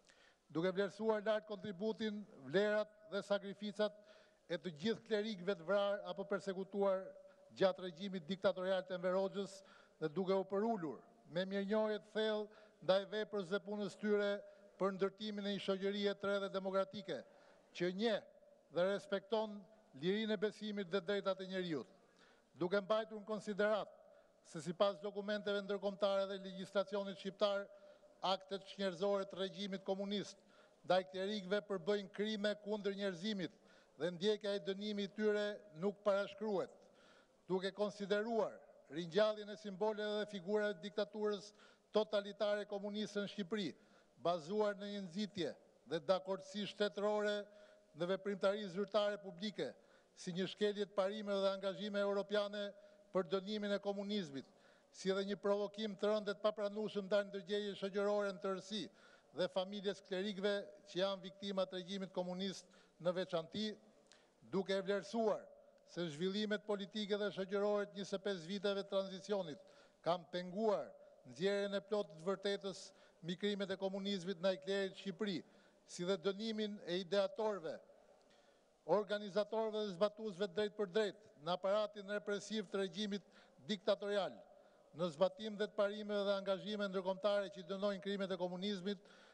duke vlerësuar lart kontributin, vlerat dhe sakrificat e të gjithë klerikëve të vrarë apo persekutuar gjatë regjimit diktatorial të Enver Hoxhës dhe duke u përulur me mirënjohje të thellë ndaj veprës dhe punës tyre për ndërtimin e një shoqërie të re dhe demokratike, që njeh dhe respekton lirinë e besimit dhe drejtat e njerëzit, duke mbajtur në konsiderat se sipas dokumenteve ndërkombëtare dhe legjislacionit shqiptar, aktet njerëzore të regjimit komunist ndaj klerikëve përbëjnë krime kundër njerëzimit dhe ndjekja e dënimit i tyre nuk parashkruhet, duke konsideruar ringjalljen e simboleve dhe figurave të diktaturës totalitare komuniste në Shqipëri, bazuar në një nxitje dhe dakordësi shtetërore në veprimtari zyrtare publike, si një shkelje të parimeve dhe angazhime europiane për dënimin e komunizmit, si edhe një provokim të rëndet papranueshëm ndaj ndërgjegjeve shoqërore në tërësi dhe familjes klerikëve që janë viktima të regjimit komunist në veçanti, duke e vlerësuar se zhvillimet politike dhe shoqërore të njëzet e pesë viteve të tranzicionit kanë penguar nxjerrjen e plotë të vërtetës mbi krimet e komunizmit ndaj klerit në Shqipëri, si dhe dënimin e ideatorëve, organizatorëve dhe zbatuesve drejt për drejt në aparatin represiv të regjimit diktatorial, në zbatim dhe të parimeve dhe angazhime ndërkombëtare që dënojnë krimet e komunizmit,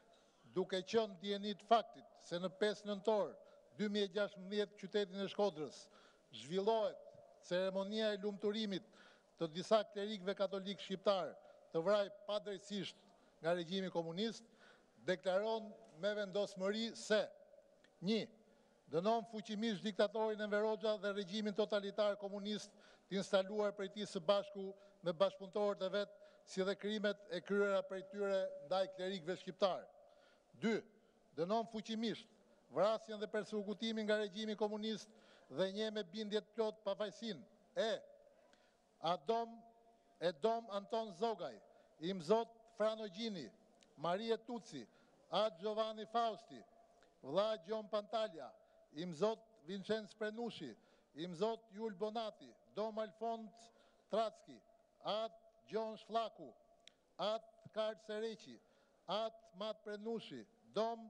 duke qenë dieni të faktit se në pesë nëntor dy mijë e gjashtëmbëdhjetë qytetin e Shkodrës zhvillohet ceremonia e lumturimit të disa klerikëve katolik shqiptar të vrarë padrejtisht nga regjimi komunist, deklaron me vendosmëri se një Dënon fuqimisht diktatorin Enver Hoxha dhe regjimin totalitar komunist të instaluar prej tij së bashku me bashkëpunëtorët e vet, si dhe krimet e kryera prej tyre ndaj klerikëve shqiptar. dy Dënon fuqimisht vrasjen dhe persekutimin nga regjimi komunist dhe njeh me bindje të plot pafajësinë e Adom Edom Anton Zogaj, Imzot Frano Gjini, Marie Tuci, Ad Giovanni Fausti, vlla Gjon Pantalja, Imzot Vincenz Prenushi, Imzot Jul Bonati, Dom Alfond Tracki, Ad Gjon Shflaku, Ad Kard Sereqi, Ad Mat Prenushi, Dom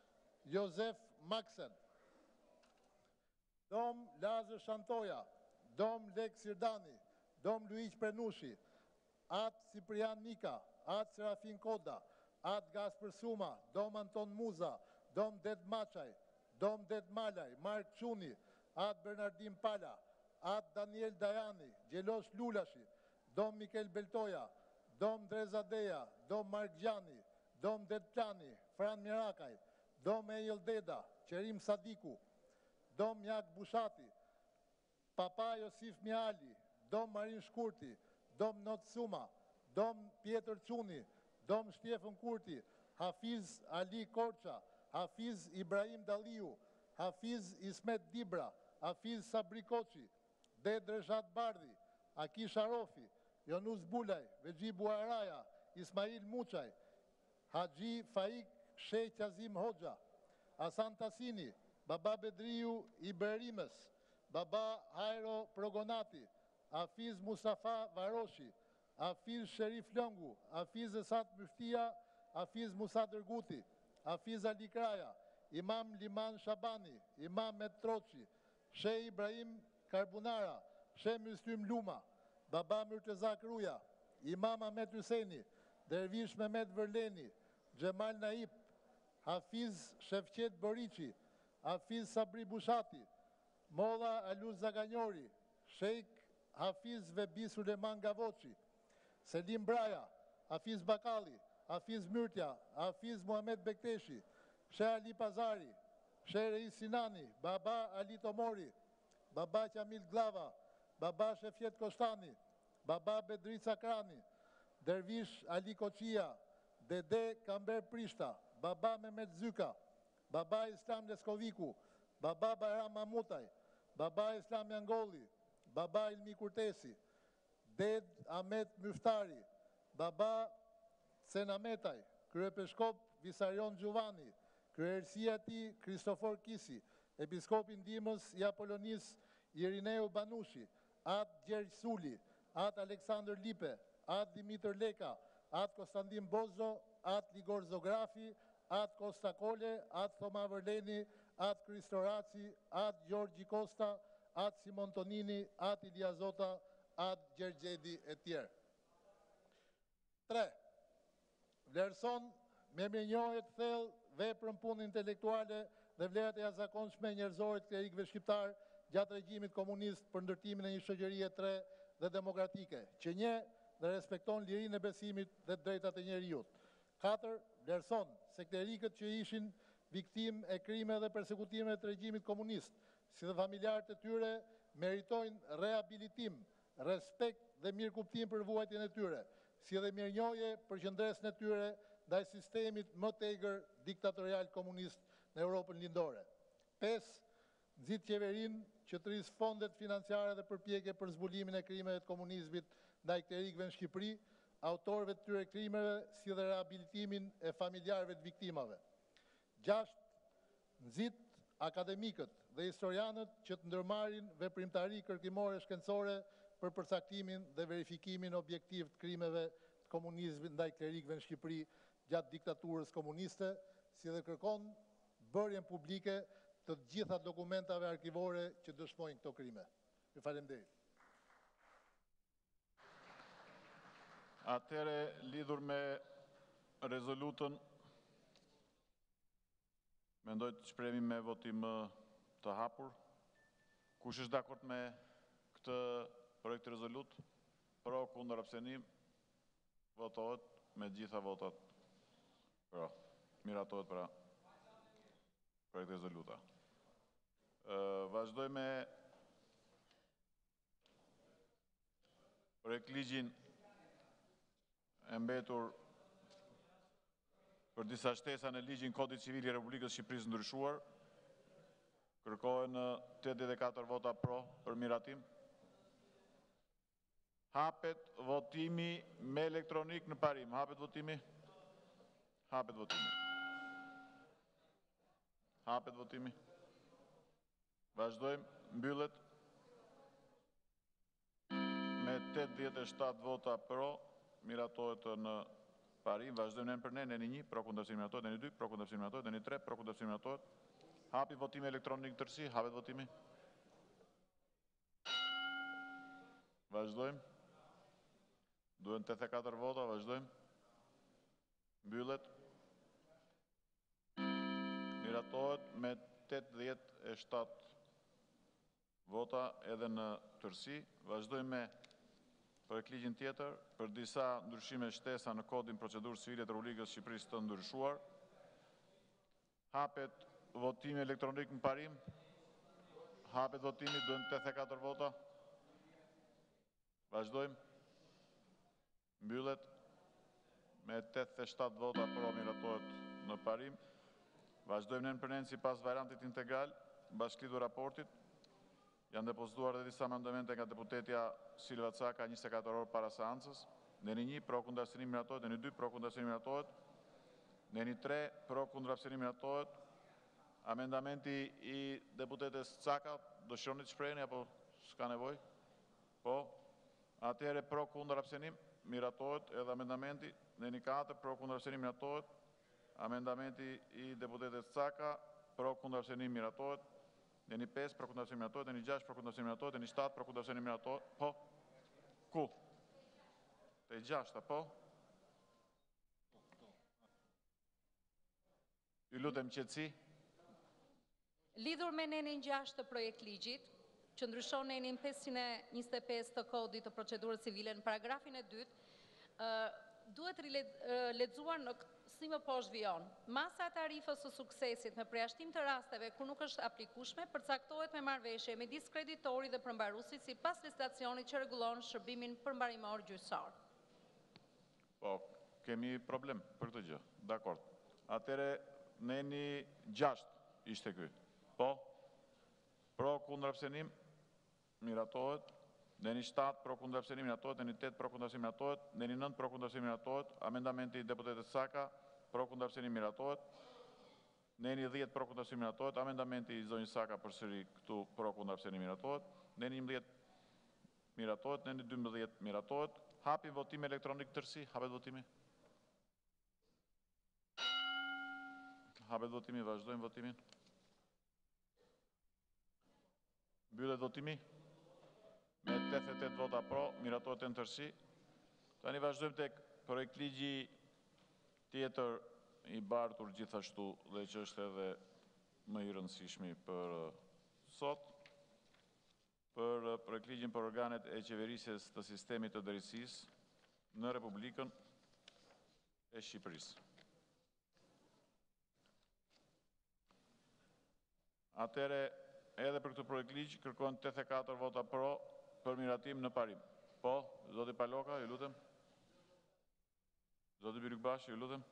Josef Maksen, Dom Lazër Shantoja, Dom Lek Sirdani, Dom Luiq Prenushi, Ad Ciprian Nika, Ad Serafin Koda, Ad Gasper Suma, Dom Anton Muza, Dom Ded Machaj, Dom Ded Malaj, Mark Quni, Ad Bernardin Pala, Ad Daniel Dajani, Gjelosh Lulashi, Dom Mikel Beltoja, Dom Drezadeja, Dom Mark Gjani, Dom Ded Plani, Fran Mirakaj, Dom Ejel Deda, Qerim Sadiku, Dom Jak Bushati, Papa Josif Mihali, Dom Marin Shkurti, Dom Not Suma, Dom Pjetër Quni, Dom Shtjefën Kurti, Hafiz Ali Korça, Hafiz Ibrahim Daliu, Hafiz Ismet Dibra, Hafiz Sabri Koçi, Ded Reshat Bardhi, Aki Sharofi, Jonus Bulaj, Vexhibu Araja, Ismail Muçaj, Haxhi Faik Sheikh Azim Hoxha, Hasan Tasini, Baba Bedriu Iberimës, Baba Hajro Progonati, Hafiz Mustafa Varoshi, Hafiz Sherif Lëngu, Hafiz Esat Myftia, Hafiz Musa Dërguti, Hafiz Ali Kraja, Imam Liman Shabani, Imam Metroçi, Sheh Ibrahim Karbunara, Sheh Myslim Luma, Baba Myrteza Kruja, Imam Ahmet Hyseni, Dervish Mehmet Vërleni, Xhemal Naip, Hafiz Shefqet Boriqi, Hafiz Sabri Bushati, Molla Aluz Zaganjori, Sheikh Hafiz Vebi Suleman Gavoçi, Selim Braja, Hafiz Bakali, Hafiz Myrtja, Hafiz Muhamet Bekteshi, Sheh Ali Pazari, Sheh Reis Sinani, Baba Ali Tomori, baba Qamil Glava, baba Shefjet Koshtani, baba Bedrica Krani, Dervish Ali Koçia, Dede Kamber Prishta, baba Mehmet Zyka, baba Islam Leskoviku, baba Bayram Mamutaj, baba Islam Jangolli, baba Ilmi Kurtesi, Ded Ahmet Myftari, baba Senametaj, kryepeshkop Visarion Gjuvani, kryerësia ti Kristofor Kisi, episkopin dimës i Apolonis Irineu Banushi, atë Gjergj Suli, atë Aleksandr Lipe, atë Dimitër Leka, atë Konstantin Bozo, atë Ligor Zografi, atë Kosta Kole, atë Thoma Vërleni, atë Kristo Raci, atë Gjorgji Kosta, atë Simon Tonini, atë Ilia Zota, atë Gjergjedi e tjerë. Tre. Vlerëson me mirënjohje të thellë veprën punë intelektuale dhe vlerat e jashtëzakonshme njerëzore të klerikëve shqiptar gjatë regjimit komunist për ndërtimin e një shoqërie tre dhe demokratike, që një dhe respekton lirinë e besimit dhe drejtat e njeriut. Katër, vlerëson se klerikët që ishin viktimë e krime dhe persekutime të regjimit komunist, si dhe familjarët e tyre, meritojnë rehabilitim, respekt dhe mirëkuptim për vuajtjen e tyre, si dhe mirënjohje për qëndresën e tyre ndaj sistemit më të egër diktatorial komunist në Europën lindore. Pes, nxit qeverinë që të rrisë fondet financiare dhe përpjekje për zbulimin e krimeve të komunizmit ndaj klerikëve në Shqipëri, autorëve të tyre krimeve, si dhe rehabilitimin e familjarëve të viktimave. Gjasht, nxit akademikët dhe historianët që të ndërmarrin veprimtari kërkimore shkencore për përcaktimin dhe verifikimin objektiv të krimeve të komunizmit ndaj klerikëve në Shqipëri gjatë diktaturës komuniste, si dhe kërkon bërjen publike të gjitha dokumentave arkivore që dëshmojnë këto krime. Ju faleminderit. Atëre, lidhur me rezolutën, mendoj të shprehemi me votim të hapur. Kush është dakord me këtë projekt rezolut? Pro, kundër, abstenim, votohet me gjitha votat. Pra, miratohet pra projekt rezoluta. Vazhdoj me projekt ligjin e mbetur për disa shtesa në ligjin Kodit Civil i Republikës Shqipërisë ndryshuar. Kërkohen tetëdhjetë e katër vota pro për miratim. Hapet votimi me elektronik në parim. Hapet votimi. Hapet votimi. Hapet votimi. Vazhdojmë, mbyllet. Me tetëdhjetë e shtatë vota pro, miratohet në parim. Vazhdojmë në për ne, në një, pro kundërshtim miratohet, në një dy, pro kundërshtim miratohet, në një tre, pro kundërshtim miratohet. Hapi votimi elektronik tërsi, hapet votimi. Vazhdojmë. Duhen tetëdhjetë e katër vota, vazhdojmë. Mbyllet. Miratohet me tetëdhjetë e shtatë vota edhe në tërsi. Vazhdojmë me projekt ligjin tjetër për disa ndryshime shtesa në kodin procedurës civile të Republikës Shqipërisë të ndryshuar. Hapet votimi elektronik në parim. Hapet votimi, duhen tetëdhjetë e katër vota. Vazhdojmë. Mbyllet. Me tetëdhjetë e shtatë vota pro, miratohet në parim. Vazhdojmë në përnen si pas variantit integral, bashkëlidhur raportit. Janë depozituar dhe disa amendamente nga deputetja Silva Caka njëzet e katër orë para seancës. Në një, pro kundër abstenim miratohet, në një dy, pro kundër abstenim miratohet, në një tre, pro kundër abstenim miratohet. Amendamenti i deputetes Caka, dëshironi të shprehni apo s'ka nevojë? Po. Atëherë pro kundër abstenim miratohet edhe amendamenti, në një katër, pro kundër abstenim miratohet. Amendamenti i deputetes Caka, pro kundër abstenim miratohet. Në një pesë, pro kundër abstenim miratohet. Në një gjashtë, pro kundër abstenim miratohet. Në një shtatë, pro kundër abstenim miratohet. Po. Ku? Te gjashta, po. Ju lutem qetësi. Lidhur me nenin gjashtë të projekt ligjit, që ndryshon nenin pesëqind e njëzet e pesë të kodit të procedurës civile në paragrafin e dytë, duhet lexuar në si më poshtë vijon. Masa e tarifës së suksesit me përjashtim të rasteve ku nuk është aplikueshme përcaktohet me marrëveshje midis kreditorit dhe përmbaruesit sipas legislacionit që rregullon shërbimin përmbarimor gjyqësor. Po, kemi problem për këtë gjë. Dakord. Atëre neni gjashtë ishte ky. Po. Pro kundër abstenim miratohet. Neni shtatë pro kundër abstenim miratohet, neni tetë pro kundër abstenim miratohet, neni nëntë pro kundër abstenim miratohet, amendamenti i deputetit Saka pro kundër abstenim miratohet, neni dhjetë pro kundër abstenim miratohet, amendamenti i zonjës Saka përsëri këtu pro kundër abstenim miratohet, neni njëmbëdhjetë miratohet, neni dymbëdhjetë miratohet. Hapi votimi elektronik tërsi, hapet votimi. Hapet votimi, vazhdojmë votimin. Mbyllet votimi. Me tetëdhjetë e tetë vota pro, miratohet e në tërsi. Tani vazhdojmë tek projekt ligji tjetër i bartur gjithashtu dhe që është edhe më i rëndësishmi për sot, për projekt ligjin për organet e qeverisjes të sistemit të drejtësisë në Republikën e Shqipërisë. Atere, edhe për këtë projekt ligj, kërkojnë tetëdhjetë e katër vota pro për miratim në parim. Po, zoti Paloka, ju lutem. Zoti Byrykbashi, ju lutem.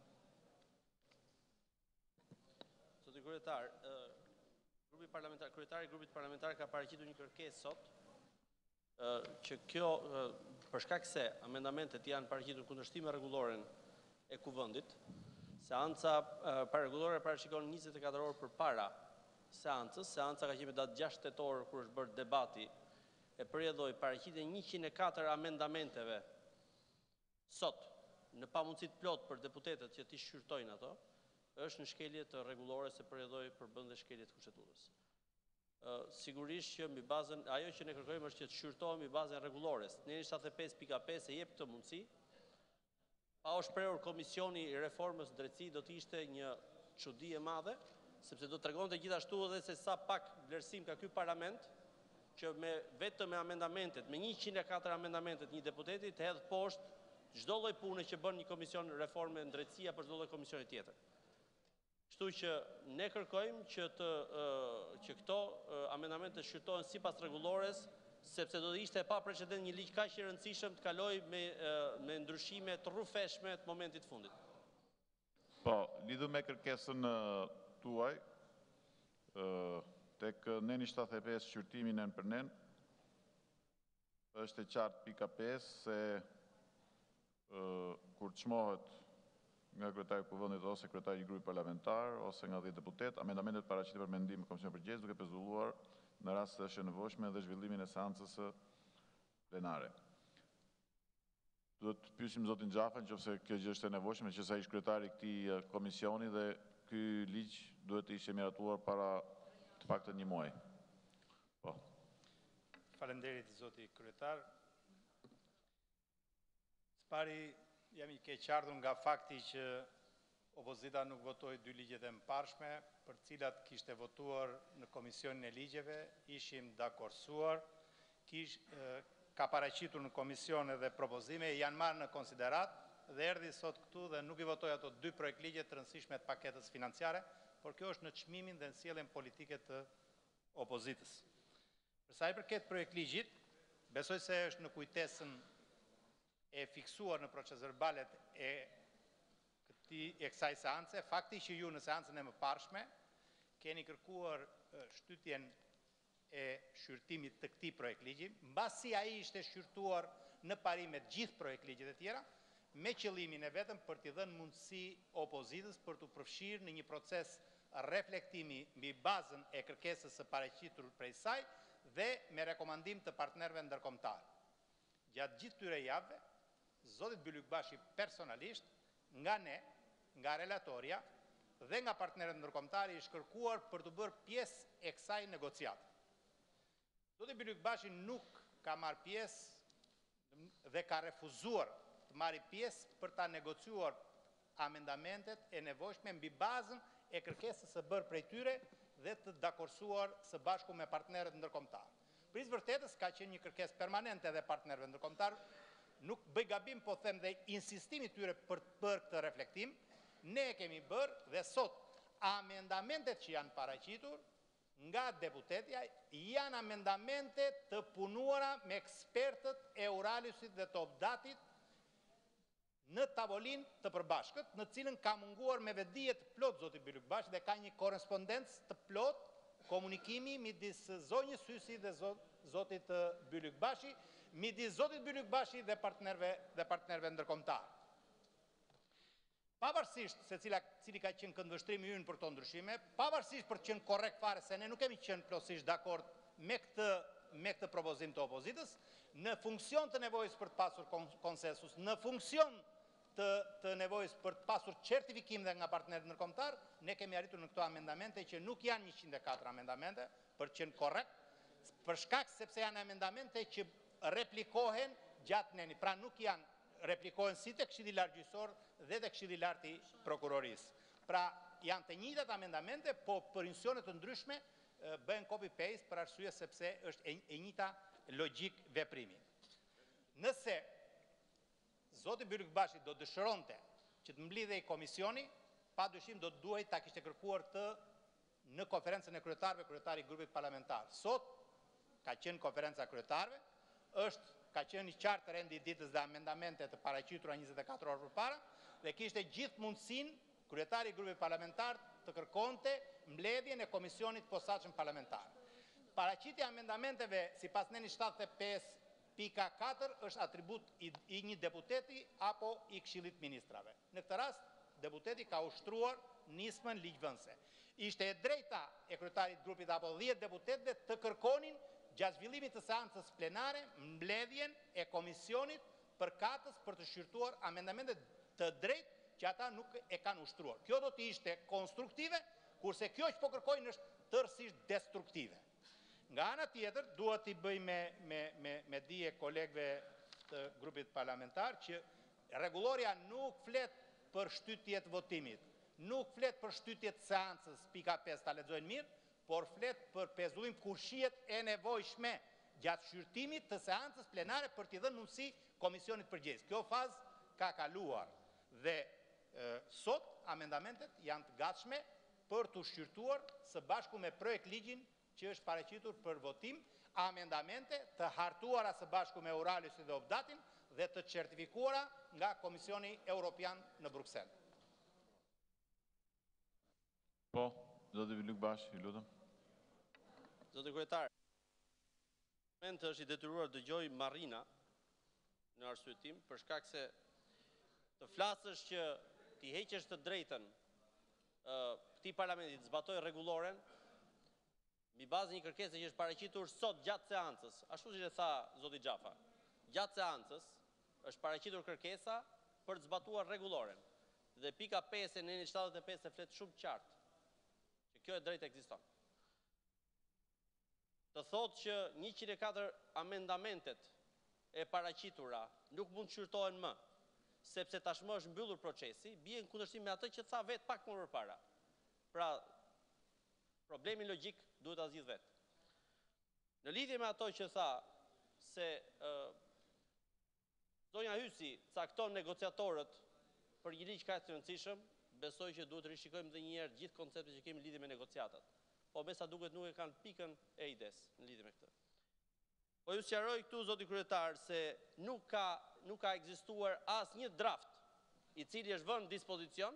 Zoti kryetar, grupi parlamentar, kryetari i grupit parlamentar ka paraqitur një kërkesë sot që kjo, për shkak se amendamentet janë paraqitur kundërshtim me rregulloren e kuvendit, seanca pararregullore parashikon njëzet e katër orë përpara seancës, seanca ka qenë me datë gjashtë tetor kur është bërë debati e përjedhoi paraqitjen njëqind e katër amendamenteve sot, në pamundësit plot për deputetët që t'i shqyrtojnë ato, është në shkelje të rregullore se përjedhoi përbënde shkelje të kushtetutës. Sigurisht që mbi bazën, ajo që ne kërkojmë është që të shqyrtohen mbi bazën rregullores. Neni shtatëdhjetë e pesë pika pesë e jep këtë mundësi. Pa u shprehur komisioni i reformës drejtësi do të ishte një çudi e madhe, sepse do të tregonte gjithashtu edhe se sa pak vlerësim ka ky parlament, që me vetëm me amendamentet, me njëqind e katër amendamentet një deputeti të hedh poshtë çdo lloj pune që bën një komision reforme në drejtësi apo çdo lloj komisioni tjetër. Kështu që ne kërkojmë që të që këto amendamente shqyrtohen sipas rregullores, sepse do të ishte e pa precedent një ligj kaq i rëndësishëm të kalojë me me ndryshime të rrufeshme të momentit fundit. Po, lidhur me kërkesën tuaj, tek neni shtatëdhjetë e pesë shqyrtimi nën për nën, është e qartë pika pesë se kur çmohet nga kryetari i kuvendit ose kryetari i grupit parlamentar ose nga dhjetë deputet, amendamentet paraqiten për mendim në Komisionin Përgjithësi duke pezulluar në rast se është e nevojshme dhe zhvillimin e seancës së plenare. Duhet të pyesim zotin Xhafa nëse kjo gjë është e nevojshme, që sa ish kryetari i këtij komisioni dhe ky ligj duhet të ishte miratuar para të paktën një muaji. Po. Faleminderit zoti kryetar. Pari jam i keqardhur nga fakti që opozita nuk votoi dy ligjet e mëparshme, për cilat kishte votuar në Komisionin e Ligjeve, ishim dakordsuar, kish ka paraqitur në komision edhe propozime, janë marrë në konsiderat dhe erdhi sot këtu dhe nuk i votoi ato dy projekt ligje të rëndësishme të paketës financiare, por kjo është në çmimin dhe në sjelljen politike të opozitës. Për sa i përket projekt ligjit, besoj se është në kujtesën e fiksuar në proces verbalet e këtij e kësaj seance, fakti që ju në seancën e mëparshme keni kërkuar shtytjen e shqyrtimit të këtij projekt ligji, mbasi ai ishte shqyrtuar në parim me gjithë projekt ligjet e tjera, me qëllimin e vetëm për t'i dhënë mundësi opozitës për t'u përfshirë në një proces reflektimi mbi bazën e kërkesës së paraqitur prej saj dhe me rekomandim të partnerëve ndërkombëtar. Gjatë gjithë këtyre javëve, zotit Bylykbashi personalisht, nga ne, nga relatoria dhe nga partnerët ndërkombëtar i shkërkuar për të bërë pjesë e kësaj negociate. Zoti Bylykbashi nuk ka marrë pjesë dhe ka refuzuar të marrë pjesë për ta negociuar amendamentet e nevojshme mbi bazën e kërkesës së bërë prej tyre dhe të dakordsuar së bashku me partnerët ndërkombëtar. Për së vërtetës ka qenë një kërkesë permanente edhe partnerëve ndërkombëtar, nuk bëj gabim po them dhe insistimi tyre për të bërë këtë reflektim, ne kemi bërë dhe sot amendamentet që janë paraqitur nga deputetja janë amendamente të punuara me ekspertët e Uralisit dhe të Obdatit në tavolin të përbashkët, në cilën ka munguar me vedije të plot zoti Bylykbashi dhe ka një korespondencë të plot komunikimi midis zonjës Sysi dhe zotit Bylykbashi, midis zotit Bylykbashi dhe partnerve dhe partnerve ndërkombëtar. Pavarësisht se cila, cili ka qenë këndvështrimi ynë për këto ndryshime, pavarësisht për të qenë korrekt fare se ne nuk kemi qenë plotësisht dakord me këtë me këtë propozim të opozitës, në funksion të nevojës për të pasur konsensus, në funksion të, të nevojës për të pasur certifikim dhe nga partnerët ndërkombëtar, ne kemi arritur në këto amendamente që nuk janë njëqind e katër amendamente, për të qenë korrekt, për shkak sepse janë amendamente që replikohen gjatë neni, pra nuk janë replikohen si të Këshilli i Lartë Gjyqësor dhe të Këshilli i Lartë i Prokurorisë. Pra janë të njëjtat amendamente, po për institucione të ndryshme bëhen copy-paste për arsye sepse është e, e njëjta logjik veprimi. Nëse zoti Bylykbashi do dëshironte që të mblidhej komisioni, pa dyshim do të duhej ta kishte kërkuar të në konferencën e kryetarëve, kryetari i grupit parlamentar. Sot ka qenë konferenca e kryetarëve, është ka qenë i qartë rendi i ditës dhe amendamente të paraqitura njëzet e katër orë përpara dhe kishte gjithë mundësinë kryetari i grupit parlamentar të kërkonte mbledhjen e komisionit posaçëm parlamentar. Paraqitja e amendamenteve sipas neni shtatëdhjetë e pesë pika katër është atribut i, i një deputeti apo i Këshillit Ministrave. Në këtë rast, deputeti ka ushtruar nismën ligjvënëse. Ishte e drejta e kryetarit grupit apo dhjetë deputetëve të kërkonin gjatë zhvillimit të seancës plenare mbledhjen e komisionit për katës për të shqyrtuar amendamentet të drejtë që ata nuk e kanë ushtruar. Kjo do të ishte konstruktive, kurse kjo që po kërkojnë është tërësisht destruktive. Nga ana tjetër, duhet t'i bëj me, me, me, me dije kolegëve të grupit parlamentar që rregulloria nuk flet për shtytjet votimit, nuk flet për shtytjet seancës, pika pesë ta lexojnë mirë, por flet për pezullim kurshiet e nevojshme gjatë shqyrtimit të seancës plenare për t'i dhënë mundësi komisionit përgjegjës. Kjo fazë ka kaluar dhe e, sot amendamentet janë të gatshme për të shqyrtuar së bashku me projekt ligjin që është paraqitur për votim, amendamente të hartuara së bashku me Uralisin dhe Obdatin dhe të certifikuara nga Komisioni Europian në Bruksel. Po, zoti Bylykbashi, ju lutem. Zoti kryetar, moment është i detyruar të dëgjoj Marrina në arsyetim për shkak se të flasësh që ti heqesh të drejtën këtij parlamenti të zbatojë rregulloren mbi bazë një kërkese që është paraqitur sot gjatë seancës, ashtu siç e tha zoti Xhafa. Gjatë seancës është paraqitur kërkesa për të zbatuar rregulloren. Dhe pika pesë e neni shtatëdhjetë e pesë e flet shumë qartë që kjo e drejtë ekziston. Të thotë që njëqind e katër amendamentet e paraqitura nuk mund të shqyrtohen më, sepse tashmë është mbyllur procesi, bie në kundërshtim me atë që tha vetë pak më përpara. Pra, problemi logjik duhet ta zgjidh vetë. Në lidhje me ato që tha se uh, zonja Hysi cakton negociatorët për një ligj kaq të rëndësishëm, besoj që duhet të rishikojmë edhe një herë gjithë konceptet që kemi në lidhje me negociatat. Po me sa duket nuk e kanë pikën e ides në lidhje me këtë. Po ju sqaroj këtu zoti kryetar se nuk ka nuk ka ekzistuar asnjë draft i cili është vënë në dispozicion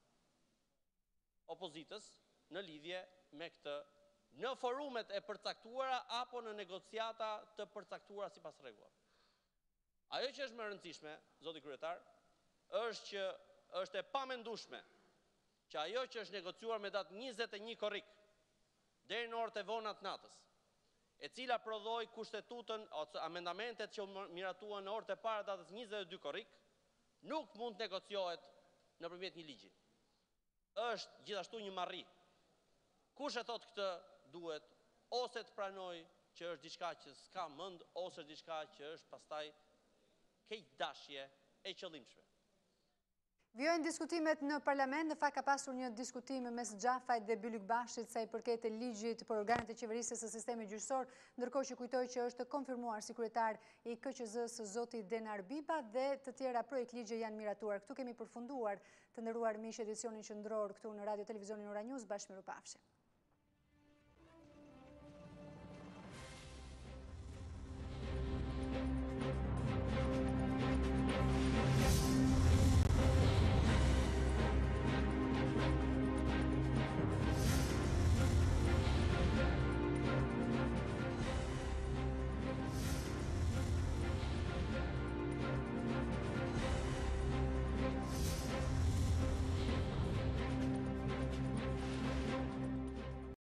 opozitës në lidhje me këtë në forumet e përcaktuara apo në negociata të përcaktuara sipas rregullave. Ajo që është më e rëndësishme, zoti kryetar, është që është e pamendueshme që ajo që është negociuar me datë njëzet e një korrik deri në orët e vona të natës, e cila prodhoi kushtetutën ose amendamentet që u miratuan në orët e para datës njëzet e dy korrik, nuk mund të negociohet nëpërmjet një ligji. Është gjithashtu një marrri. Kush e thot këtë duhet ose të pranoj që është diçka që s'ka mend, ose është diçka që është pastaj keq dashje e qëllimshme. Vjojnë diskutimet në parlament, në fakt ka pasur një diskutim mes Xhafajt dhe Bylik Bashit sa i përket e ligjit për organet e qeverisjes së sistemit gjyqësor, ndërkohë që kujtoj që është konfirmuar si kryetar i K Q Z-s zoti Denar Biba dhe të tjera projekt ligje janë miratuar. Këtu kemi përfunduar, të nderuar miq, edicionin qendror këtu në Radio Televizionin Ora News, bashkë me Rupafshi.